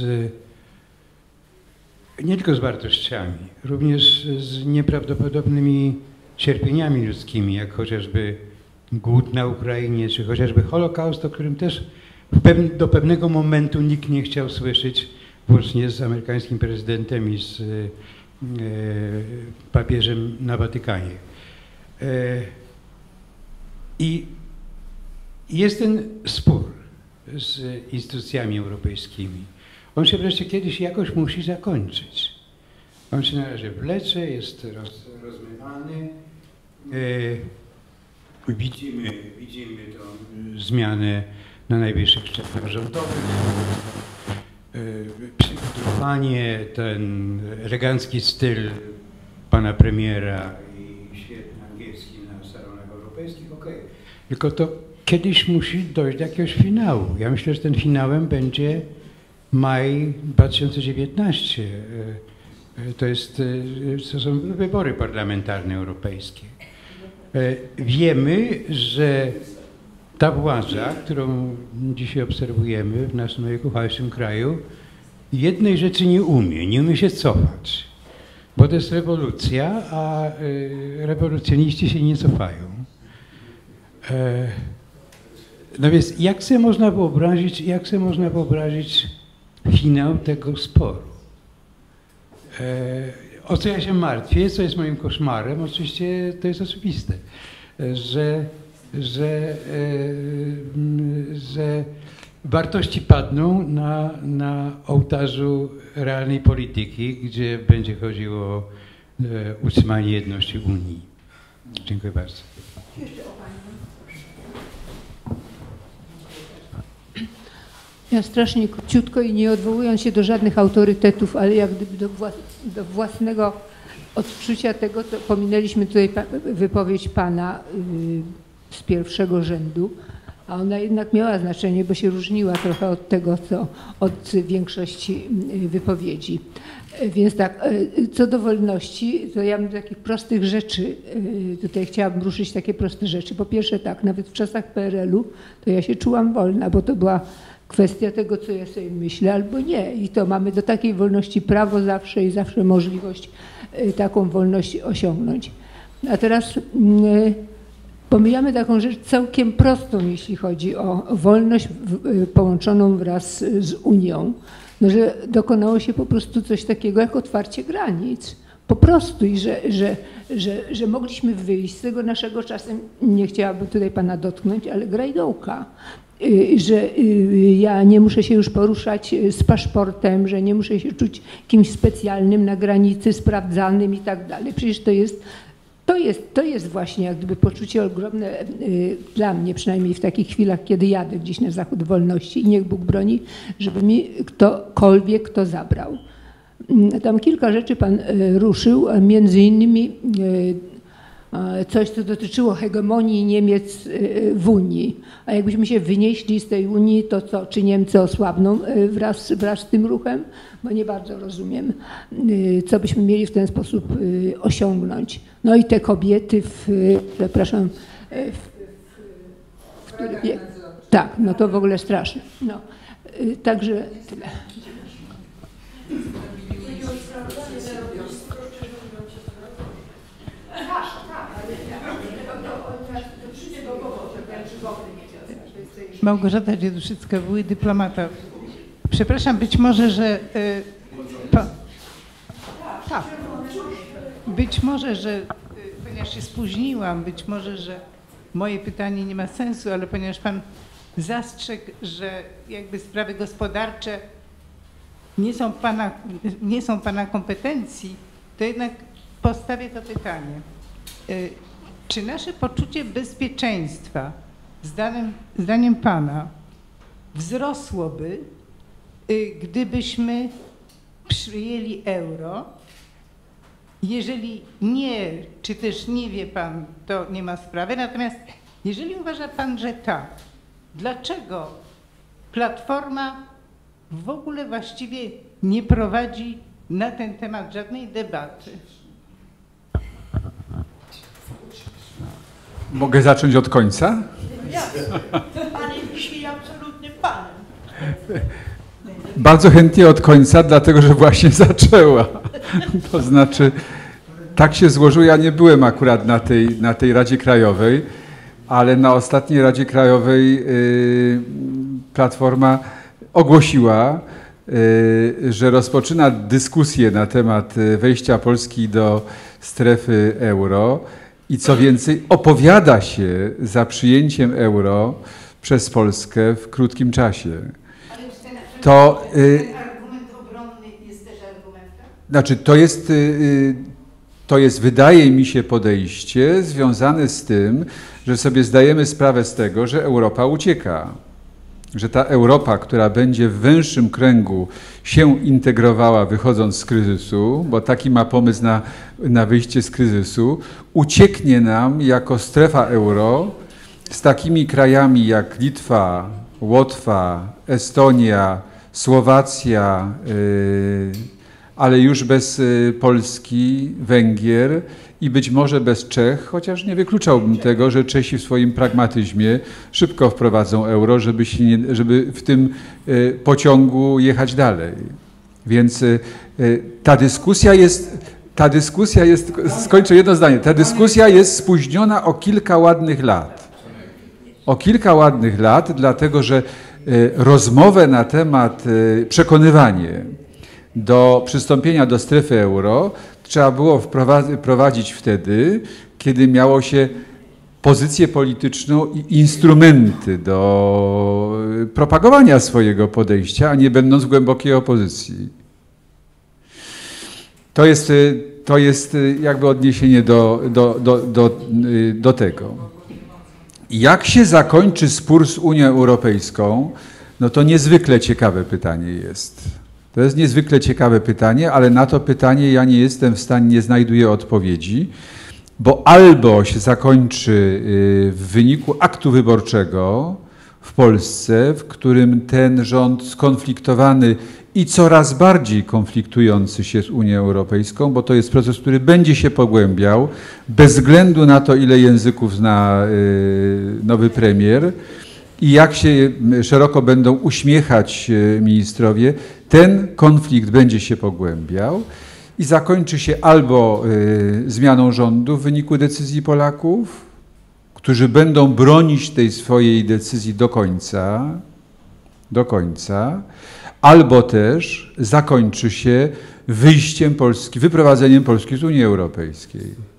nie tylko z wartościami, również z nieprawdopodobnymi cierpieniami ludzkimi, jak chociażby głód na Ukrainie, czy chociażby Holokaust, o którym też do pewnego momentu nikt nie chciał słyszeć, włącznie z amerykańskim prezydentem i z e, papieżem na Watykanie. E, I jest ten spór z instytucjami europejskimi. On się wreszcie kiedyś jakoś musi zakończyć. On się na razie wlecze, jest roz, rozmywany. E, widzimy, widzimy tą zmianę na najwyższych szczeblach rządowych. E, przygotowanie, ten elegancki styl pana premiera i świetny angielski na salonach europejskich, okej. Okay. Tylko to kiedyś musi dojść do jakiegoś finału. Ja myślę, że ten finałem będzie maj dwa tysiące dziewiętnasty. To, jest, to są wybory parlamentarne europejskie. Wiemy, że ta władza, którą dzisiaj obserwujemy w naszym najkochajszym kraju, jednej rzeczy nie umie, nie umie się cofać, bo to jest rewolucja, a y, rewolucjoniści się nie cofają. E, no więc jak sobie można wyobrazić, jak sobie można wyobrazić finał tego sporu? E, o co ja się martwię, co jest moim koszmarem, oczywiście to jest oczywiste, że, że, e, że wartości padną na, na ołtarzu realnej polityki, gdzie będzie chodziło o e, utrzymanie jedności Unii. Dziękuję bardzo. Ja strasznie króciutko i nie odwołując się do żadnych autorytetów, ale jak gdyby do, włas do własnego odczucia tego, to pominęliśmy tutaj pa wypowiedź pana yy, z pierwszego rzędu, a ona jednak miała znaczenie, bo się różniła trochę od tego, co od większości yy, wypowiedzi. Yy, więc tak, yy, co do wolności, to ja bym do takich prostych rzeczy, yy, tutaj chciałabym ruszyć takie proste rzeczy. Po pierwsze tak, nawet w czasach P R L u to ja się czułam wolna, bo to była kwestia tego, co ja sobie myślę, albo nie. I to mamy do takiej wolności prawo zawsze i zawsze możliwość y, taką wolność osiągnąć. A teraz y, pomijamy taką rzecz całkiem prostą, jeśli chodzi o wolność w, y, połączoną wraz z Unią, no, że dokonało się po prostu coś takiego jak otwarcie granic. Po prostu i że, że, że, że mogliśmy wyjść z tego naszego czasem, nie chciałabym tutaj pana dotknąć, ale grajdołka. Że ja nie muszę się już poruszać z paszportem, że nie muszę się czuć kimś specjalnym na granicy, sprawdzanym i tak dalej. Przecież to jest, to jest, to jest właśnie jak gdyby poczucie ogromne dla mnie, przynajmniej w takich chwilach, kiedy jadę gdzieś na zachód wolności i niech Bóg broni, żeby mi ktokolwiek to zabrał. Tam kilka rzeczy pan ruszył, między innymi coś, co dotyczyło hegemonii Niemiec w Unii. A jakbyśmy się wynieśli z tej Unii, to co? Czy Niemcy osłabną wraz, wraz z tym ruchem? Bo nie bardzo rozumiem, co byśmy mieli w ten sposób osiągnąć. No i te kobiety w, przepraszam, w, w, w których... Tak, no to w ogóle straszne. No, także tyle. Małgorzata Dzieduszycka, były dyplomata. Przepraszam, być może, że... Y, pa, tak. Być może, że, y, ponieważ się spóźniłam, być może, że moje pytanie nie ma sensu, ale ponieważ pan zastrzegł, że jakby sprawy gospodarcze nie są pana, nie są pana kompetencji, to jednak postawię to pytanie. Y, czy nasze poczucie bezpieczeństwa Zdaniem, zdaniem pana wzrosłoby, y, gdybyśmy przyjęli euro? Jeżeli nie, czy też nie wie pan, to nie ma sprawy. Natomiast jeżeli uważa pan, że tak, dlaczego Platforma w ogóle właściwie nie prowadzi na ten temat żadnej debaty? Mogę zacząć od końca? Pan jest dzisiaj absolutnym panem. Bardzo chętnie od końca, dlatego że właśnie zaczęła. To znaczy, tak się złożyło, ja nie byłem akurat na tej, na tej Radzie Krajowej, ale na ostatniej Radzie Krajowej yy, Platforma ogłosiła, yy, że rozpoczyna dyskusję na temat wejścia Polski do strefy euro. I co więcej, opowiada się za przyjęciem euro przez Polskę w krótkim czasie. To, y, ten argument obronny jest też argumentem? Znaczy, to jest, y, to jest, wydaje mi się, podejście związane z tym, że sobie zdajemy sprawę z tego, że Europa ucieka. Że ta Europa, która będzie w węższym kręgu się integrowała wychodząc z kryzysu, bo taki ma pomysł na, na wyjście z kryzysu, ucieknie nam jako strefa euro z takimi krajami jak Litwa, Łotwa, Estonia, Słowacja, yy, ale już bez y, Polski, Węgier i być może bez Czech, chociaż nie wykluczałbym tego, że Czesi w swoim pragmatyzmie szybko wprowadzą euro, żeby, się nie, żeby w tym y, pociągu jechać dalej. Więc ta dyskusja jest, ta dyskusja jest, skończę jedno zdanie, ta dyskusja jest spóźniona o kilka ładnych lat. O kilka ładnych lat, dlatego że rozmowę na temat, przekonywanie do przystąpienia do strefy euro trzeba było prowadzić wtedy, kiedy miało się pozycję polityczną i instrumenty do propagowania swojego podejścia, a nie będąc w głębokiej opozycji. To jest, to jest jakby odniesienie do, do, do, do, do tego. Jak się zakończy spór z Unią Europejską, no to niezwykle ciekawe pytanie jest. To jest niezwykle ciekawe pytanie, ale na to pytanie ja nie jestem w stanie, nie znajduję odpowiedzi, bo albo się zakończy w wyniku aktu wyborczego w Polsce, w którym ten rząd skonfliktowany i coraz bardziej konfliktujący się z Unią Europejską, bo to jest proces, który będzie się pogłębiał, bez względu na to, ile języków zna nowy premier i jak się szeroko będą uśmiechać ministrowie, ten konflikt będzie się pogłębiał i zakończy się albo zmianą rządu w wyniku decyzji Polaków, którzy będą bronić tej swojej decyzji do końca, do końca, albo też zakończy się wyjściem Polski, wyprowadzeniem Polski z Unii Europejskiej.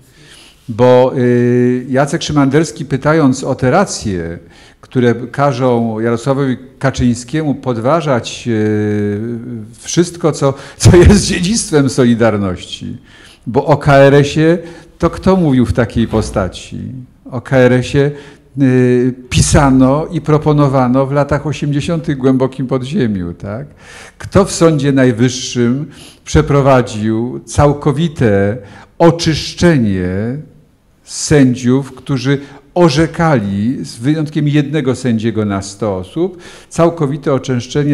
Bo Jacek Szymanderski, pytając o te racje, które każą Jarosławowi Kaczyńskiemu podważać wszystko, co, co jest dziedzictwem Solidarności, bo o K R S ie to kto mówił w takiej postaci? O K R S ie pisano i proponowano w latach osiemdziesiątych w głębokim podziemiu. Tak? Kto w Sądzie Najwyższym przeprowadził całkowite oczyszczenie sędziów, którzy orzekali, z wyjątkiem jednego sędziego na sto osób, całkowite oczyszczenie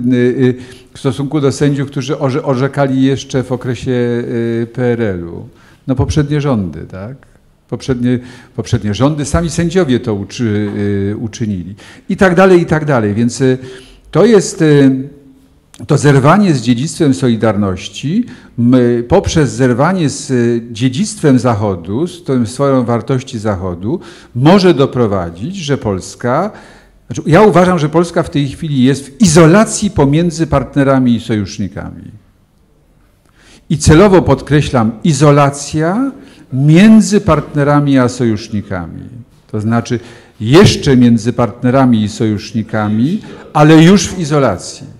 w stosunku do sędziów, którzy orzekali jeszcze w okresie P R L u. No poprzednie rządy, tak? Poprzednie, poprzednie rządy, sami sędziowie to uczy, uczynili. I tak dalej, i tak dalej. Więc to jest to zerwanie z dziedzictwem Solidarności my, poprzez zerwanie z dziedzictwem Zachodu, z tą swoją wartości Zachodu, może doprowadzić, że Polska, znaczy ja uważam, że Polska w tej chwili jest w izolacji pomiędzy partnerami i sojusznikami. I celowo podkreślam, izolacja między partnerami a sojusznikami. To znaczy jeszcze między partnerami i sojusznikami, ale już w izolacji.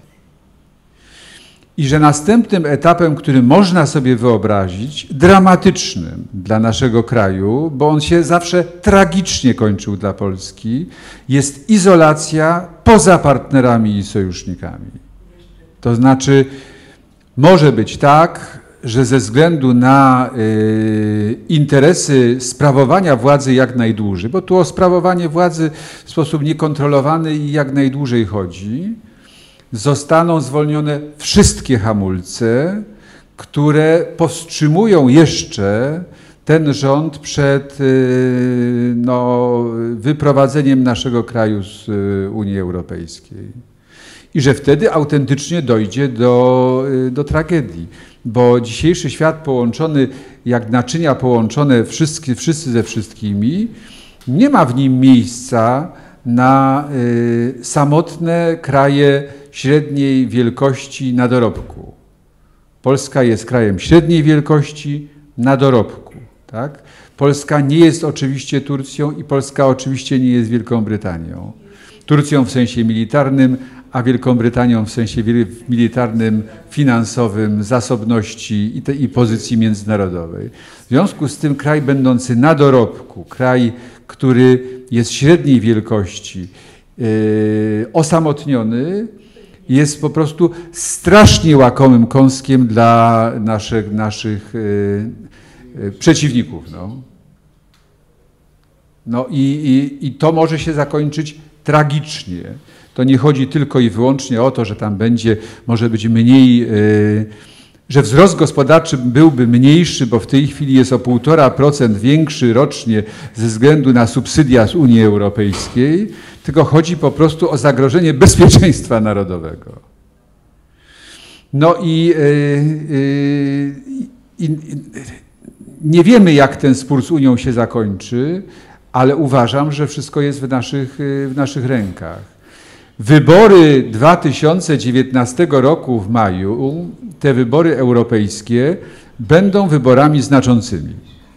I że następnym etapem, który można sobie wyobrazić, dramatycznym dla naszego kraju, bo on się zawsze tragicznie kończył dla Polski, jest izolacja poza partnerami i sojusznikami. To znaczy może być tak, że ze względu na y, interesy sprawowania władzy jak najdłużej, bo tu o sprawowanie władzy w sposób niekontrolowany i jak najdłużej chodzi, zostaną zwolnione wszystkie hamulce, które powstrzymują jeszcze ten rząd przed y, no, wyprowadzeniem naszego kraju z y, Unii Europejskiej. I że wtedy autentycznie dojdzie do, y, do tragedii. Bo dzisiejszy świat połączony, jak naczynia połączone wszyscy, wszyscy ze wszystkimi, nie ma w nim miejsca na y, samotne kraje średniej wielkości na dorobku. Polska jest krajem średniej wielkości na dorobku. Tak? Polska nie jest oczywiście Turcją i Polska oczywiście nie jest Wielką Brytanią. Turcją w sensie militarnym, a Wielką Brytanią w sensie militarnym, finansowym, zasobności i, te, i pozycji międzynarodowej. W związku z tym kraj będący na dorobku, kraj, który jest średniej wielkości, yy, osamotniony, jest po prostu strasznie łakomym kąskiem dla naszych, naszych yy, yy, przeciwników. No, no i, i, i to może się zakończyć tragicznie. To nie chodzi tylko i wyłącznie o to, że tam będzie, może być mniej, yy, że wzrost gospodarczy byłby mniejszy, bo w tej chwili jest o półtora procent większy rocznie ze względu na subsydia z Unii Europejskiej, tylko chodzi po prostu o zagrożenie bezpieczeństwa narodowego. No i, yy, yy, yy, nie wiemy, jak ten spór z Unią się zakończy, ale uważam, że wszystko jest w naszych, w naszych rękach. Wybory dwa tysiące dziewiętnastego roku w maju, te wybory europejskie, będą wyborami znaczącymi.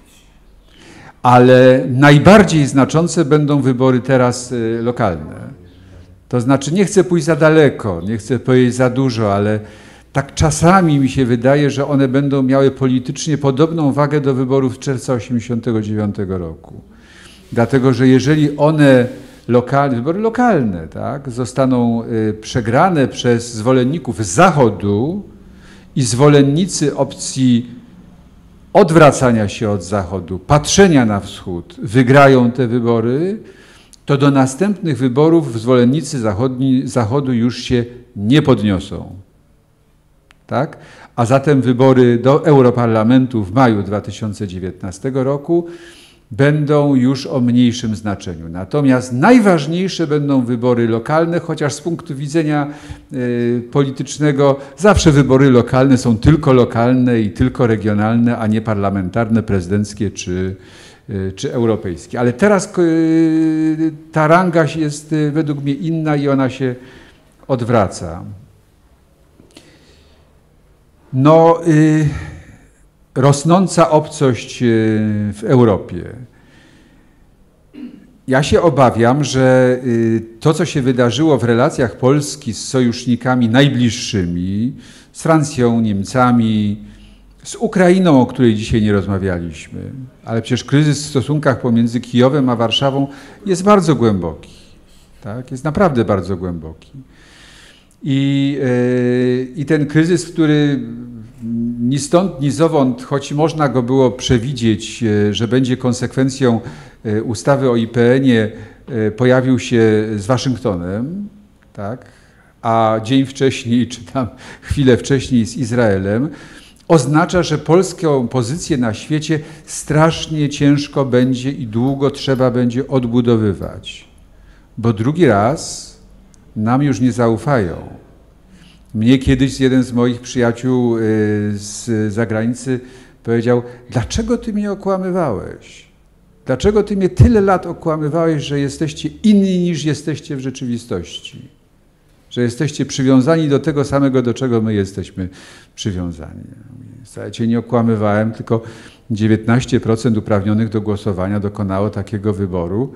Ale najbardziej znaczące będą wybory teraz lokalne. To znaczy, nie chcę pójść za daleko, nie chcę powiedzieć za dużo, ale tak czasami mi się wydaje, że one będą miały politycznie podobną wagę do wyborów z czerwca osiemdziesiątego dziewiątego roku. Dlatego, że jeżeli one, lokalne, wybory lokalne, tak, zostaną y, przegrane przez zwolenników Zachodu i zwolennicy opcji odwracania się od Zachodu, patrzenia na wschód, wygrają te wybory, to do następnych wyborów zwolennicy zachodni, Zachodu już się nie podniosą. Tak? A zatem wybory do Europarlamentu w maju dwa tysiące dziewiętnastego roku będą już o mniejszym znaczeniu. Natomiast najważniejsze będą wybory lokalne, chociaż z punktu widzenia y, politycznego zawsze wybory lokalne są tylko lokalne i tylko regionalne, a nie parlamentarne, prezydenckie czy, y, czy europejskie. Ale teraz y, ta ranga jest y, według mnie inna i ona się odwraca. No, y, rosnąca obcość w Europie. Ja się obawiam, że to, co się wydarzyło w relacjach Polski z sojusznikami najbliższymi, z Francją, Niemcami, z Ukrainą, o której dzisiaj nie rozmawialiśmy, ale przecież kryzys w stosunkach pomiędzy Kijowem a Warszawą jest bardzo głęboki. Tak? Jest naprawdę bardzo głęboki. I, yy, i ten kryzys, który ni stąd, ni zowąd, choć można go było przewidzieć, że będzie konsekwencją ustawy o I P N ie, pojawił się z Waszyngtonem, tak? A dzień wcześniej, czy tam chwilę wcześniej z Izraelem, oznacza, że polską pozycję na świecie strasznie ciężko będzie i długo trzeba będzie odbudowywać, bo drugi raz nam już nie zaufają. Mnie kiedyś jeden z moich przyjaciół z zagranicy powiedział: dlaczego ty mnie okłamywałeś? Dlaczego ty mnie tyle lat okłamywałeś, że jesteście inni niż jesteście w rzeczywistości? Że jesteście przywiązani do tego samego, do czego my jesteśmy przywiązani. Wcale cię nie okłamywałem, tylko dziewiętnaście procent uprawnionych do głosowania dokonało takiego wyboru,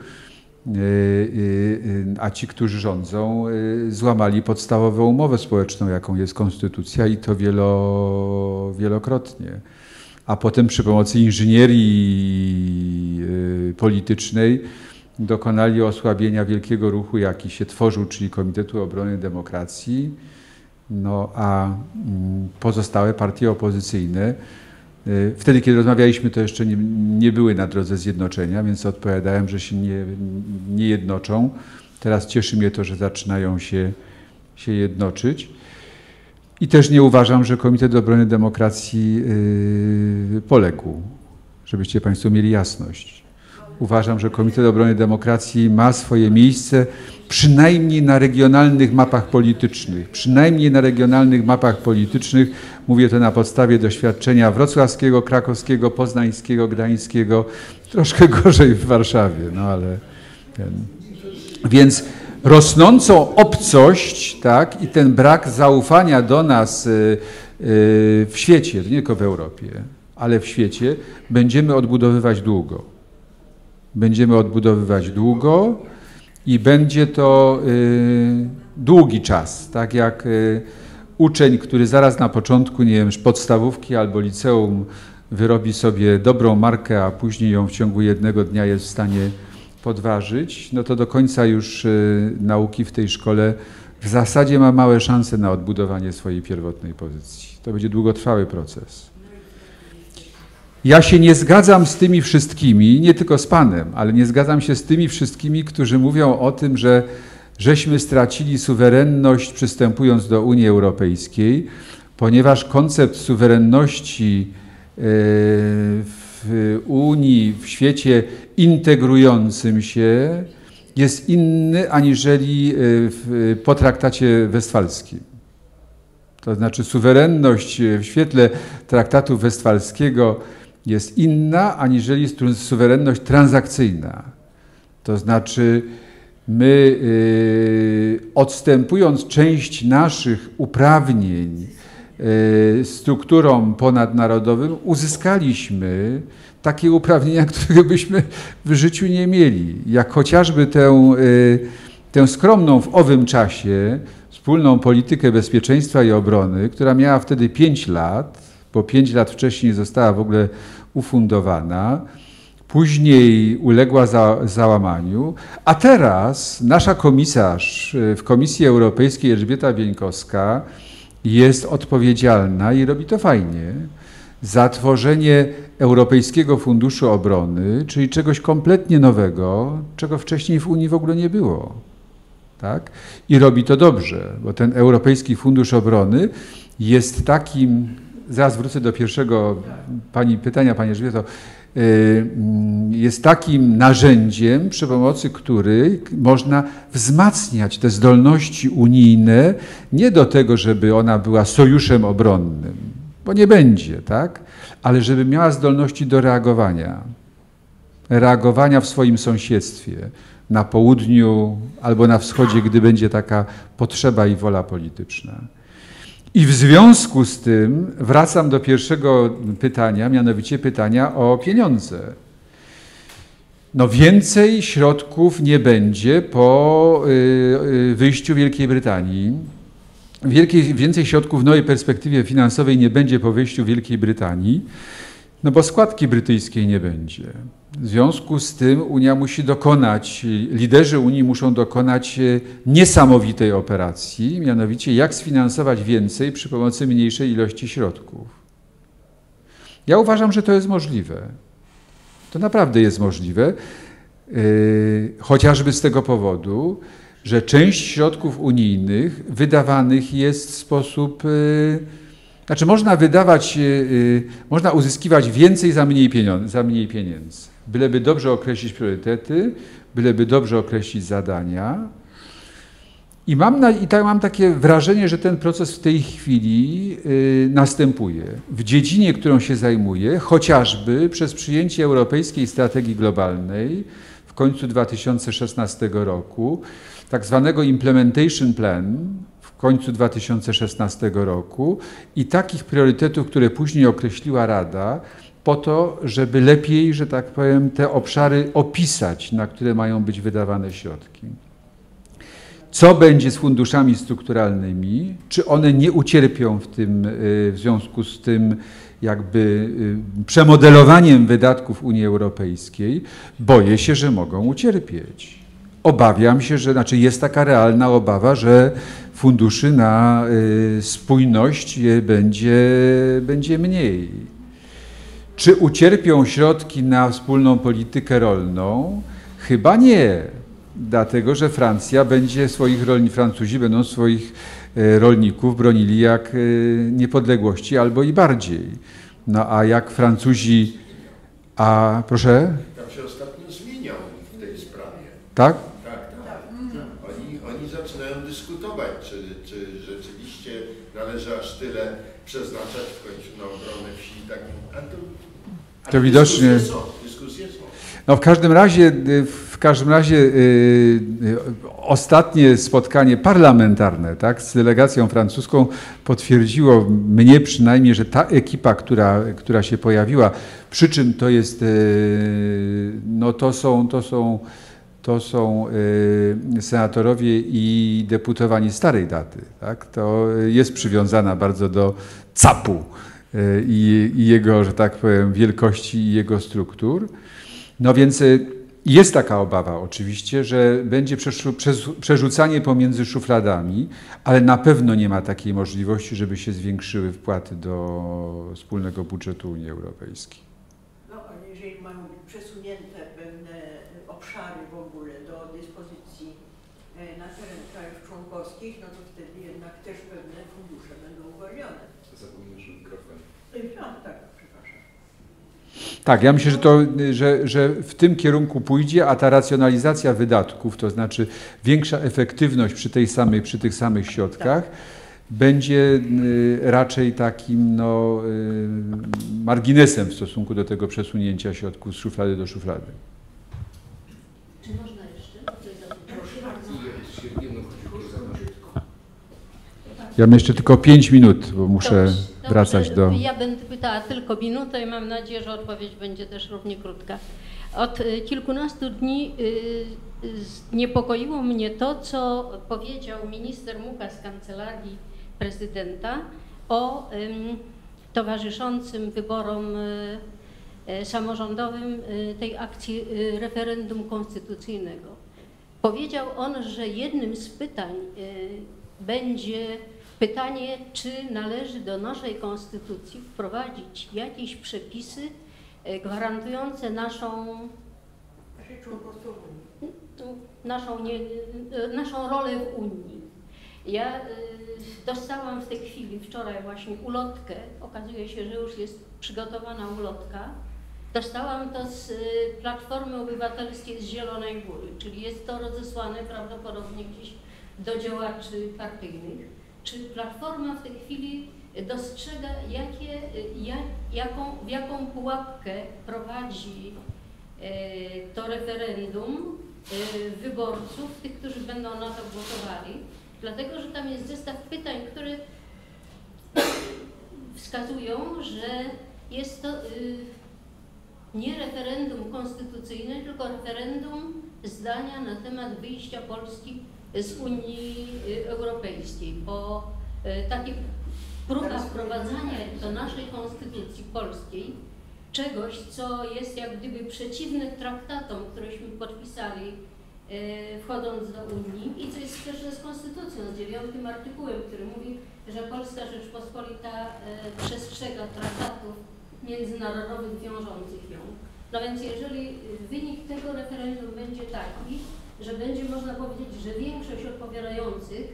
a ci, którzy rządzą, złamali podstawową umowę społeczną, jaką jest konstytucja, i to wielo, wielokrotnie. A potem przy pomocy inżynierii politycznej dokonali osłabienia wielkiego ruchu, jaki się tworzył, czyli Komitetu Obrony Demokracji, no a pozostałe partie opozycyjne, wtedy, kiedy rozmawialiśmy, to jeszcze nie, nie były na drodze zjednoczenia, więc odpowiadałem, że się nie, nie jednoczą. Teraz cieszy mnie to, że zaczynają się, się jednoczyć. I też nie uważam, że Komitet Obrony Demokracji yy, poległ, żebyście Państwo mieli jasność. Uważam, że Komitet Obrony Demokracji ma swoje miejsce przynajmniej na regionalnych mapach politycznych. Przynajmniej na regionalnych mapach politycznych. Mówię to na podstawie doświadczenia wrocławskiego, krakowskiego, poznańskiego, gdańskiego. Troszkę gorzej w Warszawie, no ale... Ten. Więc rosnącą obcość, tak, i ten brak zaufania do nas y, y, w świecie, nie tylko w Europie, ale w świecie, będziemy odbudowywać długo. Będziemy odbudowywać długo i będzie to y, długi czas, tak jak y, uczeń, który zaraz na początku, nie wiem, podstawówki albo liceum wyrobi sobie dobrą markę, a później ją w ciągu jednego dnia jest w stanie podważyć, no to do końca już y, nauki w tej szkole w zasadzie ma małe szanse na odbudowanie swojej pierwotnej pozycji. To będzie długotrwały proces. Ja się nie zgadzam z tymi wszystkimi, nie tylko z Panem, ale nie zgadzam się z tymi wszystkimi, którzy mówią o tym, że żeśmy stracili suwerenność przystępując do Unii Europejskiej, ponieważ koncept suwerenności w Unii, w świecie integrującym się jest inny aniżeli po traktacie westfalskim. To znaczy suwerenność w świetle traktatu westfalskiego jest inna, aniżeli suwerenność transakcyjna. To znaczy my yy, odstępując część naszych uprawnień yy, strukturom ponadnarodowym, uzyskaliśmy takie uprawnienia, których byśmy w życiu nie mieli. Jak chociażby tę, yy, tę skromną w owym czasie wspólną politykę bezpieczeństwa i obrony, która miała wtedy pięć lat, bo pięć lat wcześniej została w ogóle ufundowana, później uległa za, załamaniu, a teraz nasza komisarz w Komisji Europejskiej Elżbieta Bieńkowska jest odpowiedzialna i robi to fajnie za tworzenie Europejskiego Funduszu Obrony, czyli czegoś kompletnie nowego, czego wcześniej w Unii w ogóle nie było. Tak? I robi to dobrze, bo ten Europejski Fundusz Obrony jest takim, zaraz wrócę do pierwszego pani pytania, Pani Elżbieto, jest takim narzędziem, przy pomocy których można wzmacniać te zdolności unijne, nie do tego, żeby ona była sojuszem obronnym, bo nie będzie, tak? Ale żeby miała zdolności do reagowania, reagowania w swoim sąsiedztwie, na południu albo na wschodzie, gdy będzie taka potrzeba i wola polityczna. I w związku z tym wracam do pierwszego pytania, mianowicie pytania o pieniądze. No więcej środków nie będzie po wyjściu Wielkiej Brytanii. Wielkiej, więcej środków w nowej perspektywie finansowej nie będzie po wyjściu Wielkiej Brytanii, no bo składki brytyjskiej nie będzie. W związku z tym Unia musi dokonać, liderzy Unii muszą dokonać niesamowitej operacji, mianowicie jak sfinansować więcej przy pomocy mniejszej ilości środków. Ja uważam, że to jest możliwe. To naprawdę jest możliwe, yy, chociażby z tego powodu, że część środków unijnych wydawanych jest w sposób... Yy, znaczy można wydawać, yy, można uzyskiwać więcej za mniej pieniędzy, za mniej pieniędzy. Byleby dobrze określić priorytety, byleby dobrze określić zadania. I mam, na, i tak mam takie wrażenie, że ten proces w tej chwili yy, następuje. W dziedzinie, którą się zajmuję, chociażby przez przyjęcie Europejskiej Strategii Globalnej w końcu dwa tysiące szesnastego roku, tak zwanego Implementation Plan w końcu dwa tysiące szesnastego roku i takich priorytetów, które później określiła Rada, po to, żeby lepiej, że tak powiem, te obszary opisać, na które mają być wydawane środki. Co będzie z funduszami strukturalnymi? Czy one nie ucierpią w tym, w związku z tym jakby przemodelowaniem wydatków Unii Europejskiej? Boję się, że mogą ucierpieć. Obawiam się, że, znaczy jest taka realna obawa, że funduszy na spójność będzie, będzie mniej. Czy ucierpią środki na wspólną politykę rolną? Chyba nie, dlatego że Francja będzie swoich rolników, Francuzi będą swoich rolników bronili jak niepodległości albo i bardziej. No a jak Francuzi, a proszę? Tam się ostatnio zmieniał w tej sprawie. Tak? Tak, tak. Oni, oni zaczynają dyskutować, czy, czy rzeczywiście należy aż tyle przeznaczać w końcu na obronę wsi. Tak. A to, a to widocznie. Dyskusje są, dyskusje są. No w każdym razie, w każdym razie yy, ostatnie spotkanie parlamentarne, tak, z delegacją francuską potwierdziło mnie przynajmniej, że ta ekipa, która, która się pojawiła, przy czym to jest, yy, no to są, to są, to są yy, senatorowie i deputowani starej daty, tak, to jest przywiązana bardzo do capu yy, i, i jego, że tak powiem, wielkości i jego struktur. No więc jest taka obawa oczywiście, że będzie przerzucanie pomiędzy szufladami, ale na pewno nie ma takiej możliwości, żeby się zwiększyły wpłaty do wspólnego budżetu Unii Europejskiej. No, ale jeżeli mają być przesunięte pewne obszary w ogóle do dyspozycji na teren krajów członkowskich, no to wtedy jednak też pewne fundusze będą uwolnione. Zapominasz mikrofon. No, tak. Tak, ja myślę, że, to, że, że w tym kierunku pójdzie, a ta racjonalizacja wydatków, to znaczy większa efektywność przy, tej samej, przy tych samych środkach, będzie raczej takim no, marginesem w stosunku do tego przesunięcia środków z szuflady do szuflady. Czy można jeszcze? Proszę bardzo. Ja mam jeszcze tylko pięć minut, bo muszę Dobrze, wracać dobrze. do... Ja będę pytała tylko minutę i mam nadzieję, że odpowiedź będzie też równie krótka. Od kilkunastu dni niepokoiło mnie to, co powiedział minister Mucha z Kancelarii Prezydenta o towarzyszącym wyborom samorządowym tej akcji referendum konstytucyjnego. Powiedział on, że jednym z pytań będzie pytanie, czy należy do naszej konstytucji wprowadzić jakieś przepisy gwarantujące naszą, naszą, nie, naszą rolę w Unii. Ja dostałam w tej chwili, wczoraj właśnie ulotkę, okazuje się, że już jest przygotowana ulotka. Dostałam to z Platformy Obywatelskiej z Zielonej Góry, czyli jest to rozesłane prawdopodobnie gdzieś do działaczy partyjnych. Czy Platforma w tej chwili dostrzega, jakie, jak, jaką, w jaką pułapkę prowadzi e, to referendum e, wyborców, tych, którzy będą na to głosowali, dlatego że tam jest zestaw pytań, które wskazują, że jest to y, nie referendum konstytucyjne, tylko referendum zdania na temat wyjścia Polski z Unii Europejskiej, bo y, takie próba wprowadzania do naszej konstytucji polskiej czegoś, co jest jak gdyby przeciwne traktatom, któreśmy podpisali y, wchodząc do Unii i co jest sprzeczne z konstytucją, z dziewiątym artykułem, który mówi, że Polska Rzeczpospolita y, przestrzega traktatów międzynarodowych wiążących ją. No więc jeżeli wynik tego referendum będzie taki, że będzie można powiedzieć, że większość odpowiadających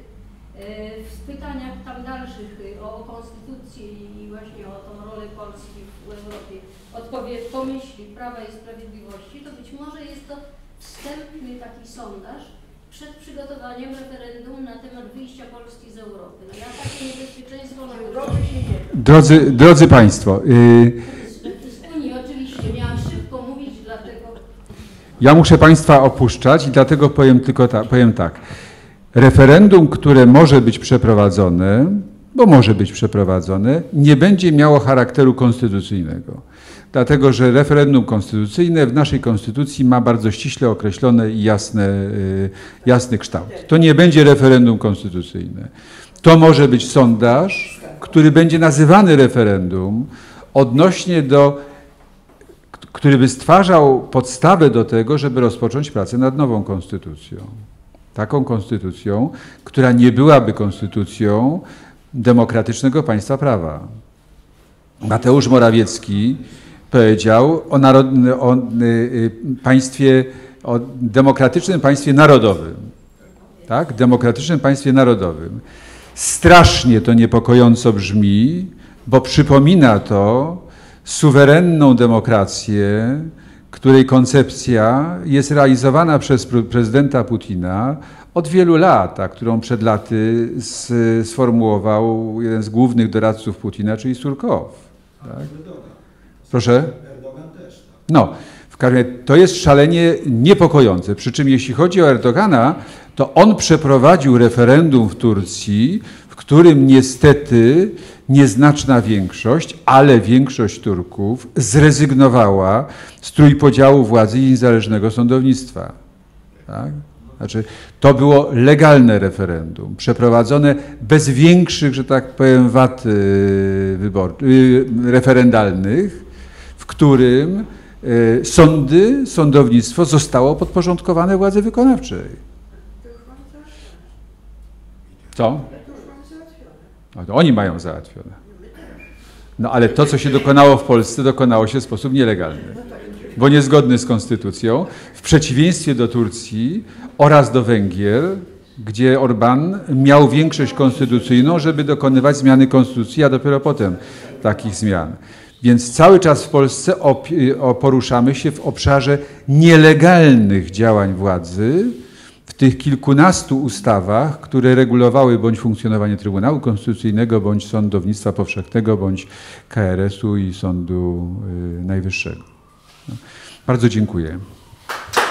w pytaniach tam dalszych o, o konstytucję i właśnie o tą rolę Polski w Europie odpowie pomyśli Prawa i Sprawiedliwości, to być może jest to wstępny taki sondaż przed przygotowaniem referendum na temat wyjścia Polski z Europy. No ja takie niebezpieczeństwo na Europie się nie wiem. Drodzy, drodzy Państwo, yy... z Unii oczywiście miałam szybko mówić, dlatego... Ja muszę Państwa opuszczać i dlatego powiem tylko ta, powiem tak. Referendum, które może być przeprowadzone, bo może być przeprowadzone, nie będzie miało charakteru konstytucyjnego. Dlatego, że referendum konstytucyjne w naszej konstytucji ma bardzo ściśle określony i jasne, jasny kształt. To nie będzie referendum konstytucyjne. To może być sondaż, który będzie nazywany referendum odnośnie do, który by stwarzał podstawę do tego, żeby rozpocząć pracę nad nową konstytucją. Taką konstytucją, która nie byłaby konstytucją demokratycznego państwa prawa. Mateusz Morawiecki powiedział o, narod, o państwie, o demokratycznym państwie narodowym. Tak? Demokratycznym państwie narodowym. Strasznie to niepokojąco brzmi, bo przypomina to suwerenną demokrację, której koncepcja jest realizowana przez prezydenta Putina od wielu lat, a którą przed laty sformułował jeden z głównych doradców Putina, czyli Surkow. Tak? Proszę? No, w każdym razie to jest szalenie niepokojące. Przy czym jeśli chodzi o Erdogana, to on przeprowadził referendum w Turcji, w którym niestety nieznaczna większość, ale większość Turków zrezygnowała z trójpodziału władzy i niezależnego sądownictwa. Tak? Znaczy, to było legalne referendum, przeprowadzone bez większych, że tak powiem, wad wybor, referendalnych, w którym sądy, sądownictwo zostało podporządkowane władzy wykonawczej. Co? No to oni mają załatwione. No ale to, co się dokonało w Polsce, dokonało się w sposób nielegalny, bo niezgodny z konstytucją, w przeciwieństwie do Turcji oraz do Węgier, gdzie Orban miał większość konstytucyjną, żeby dokonywać zmiany konstytucji, a dopiero potem takich zmian. Więc cały czas w Polsce poruszamy się w obszarze nielegalnych działań władzy, w tych kilkunastu ustawach, które regulowały bądź funkcjonowanie Trybunału Konstytucyjnego, bądź Sądownictwa Powszechnego, bądź K R S u i Sądu Najwyższego. Bardzo dziękuję.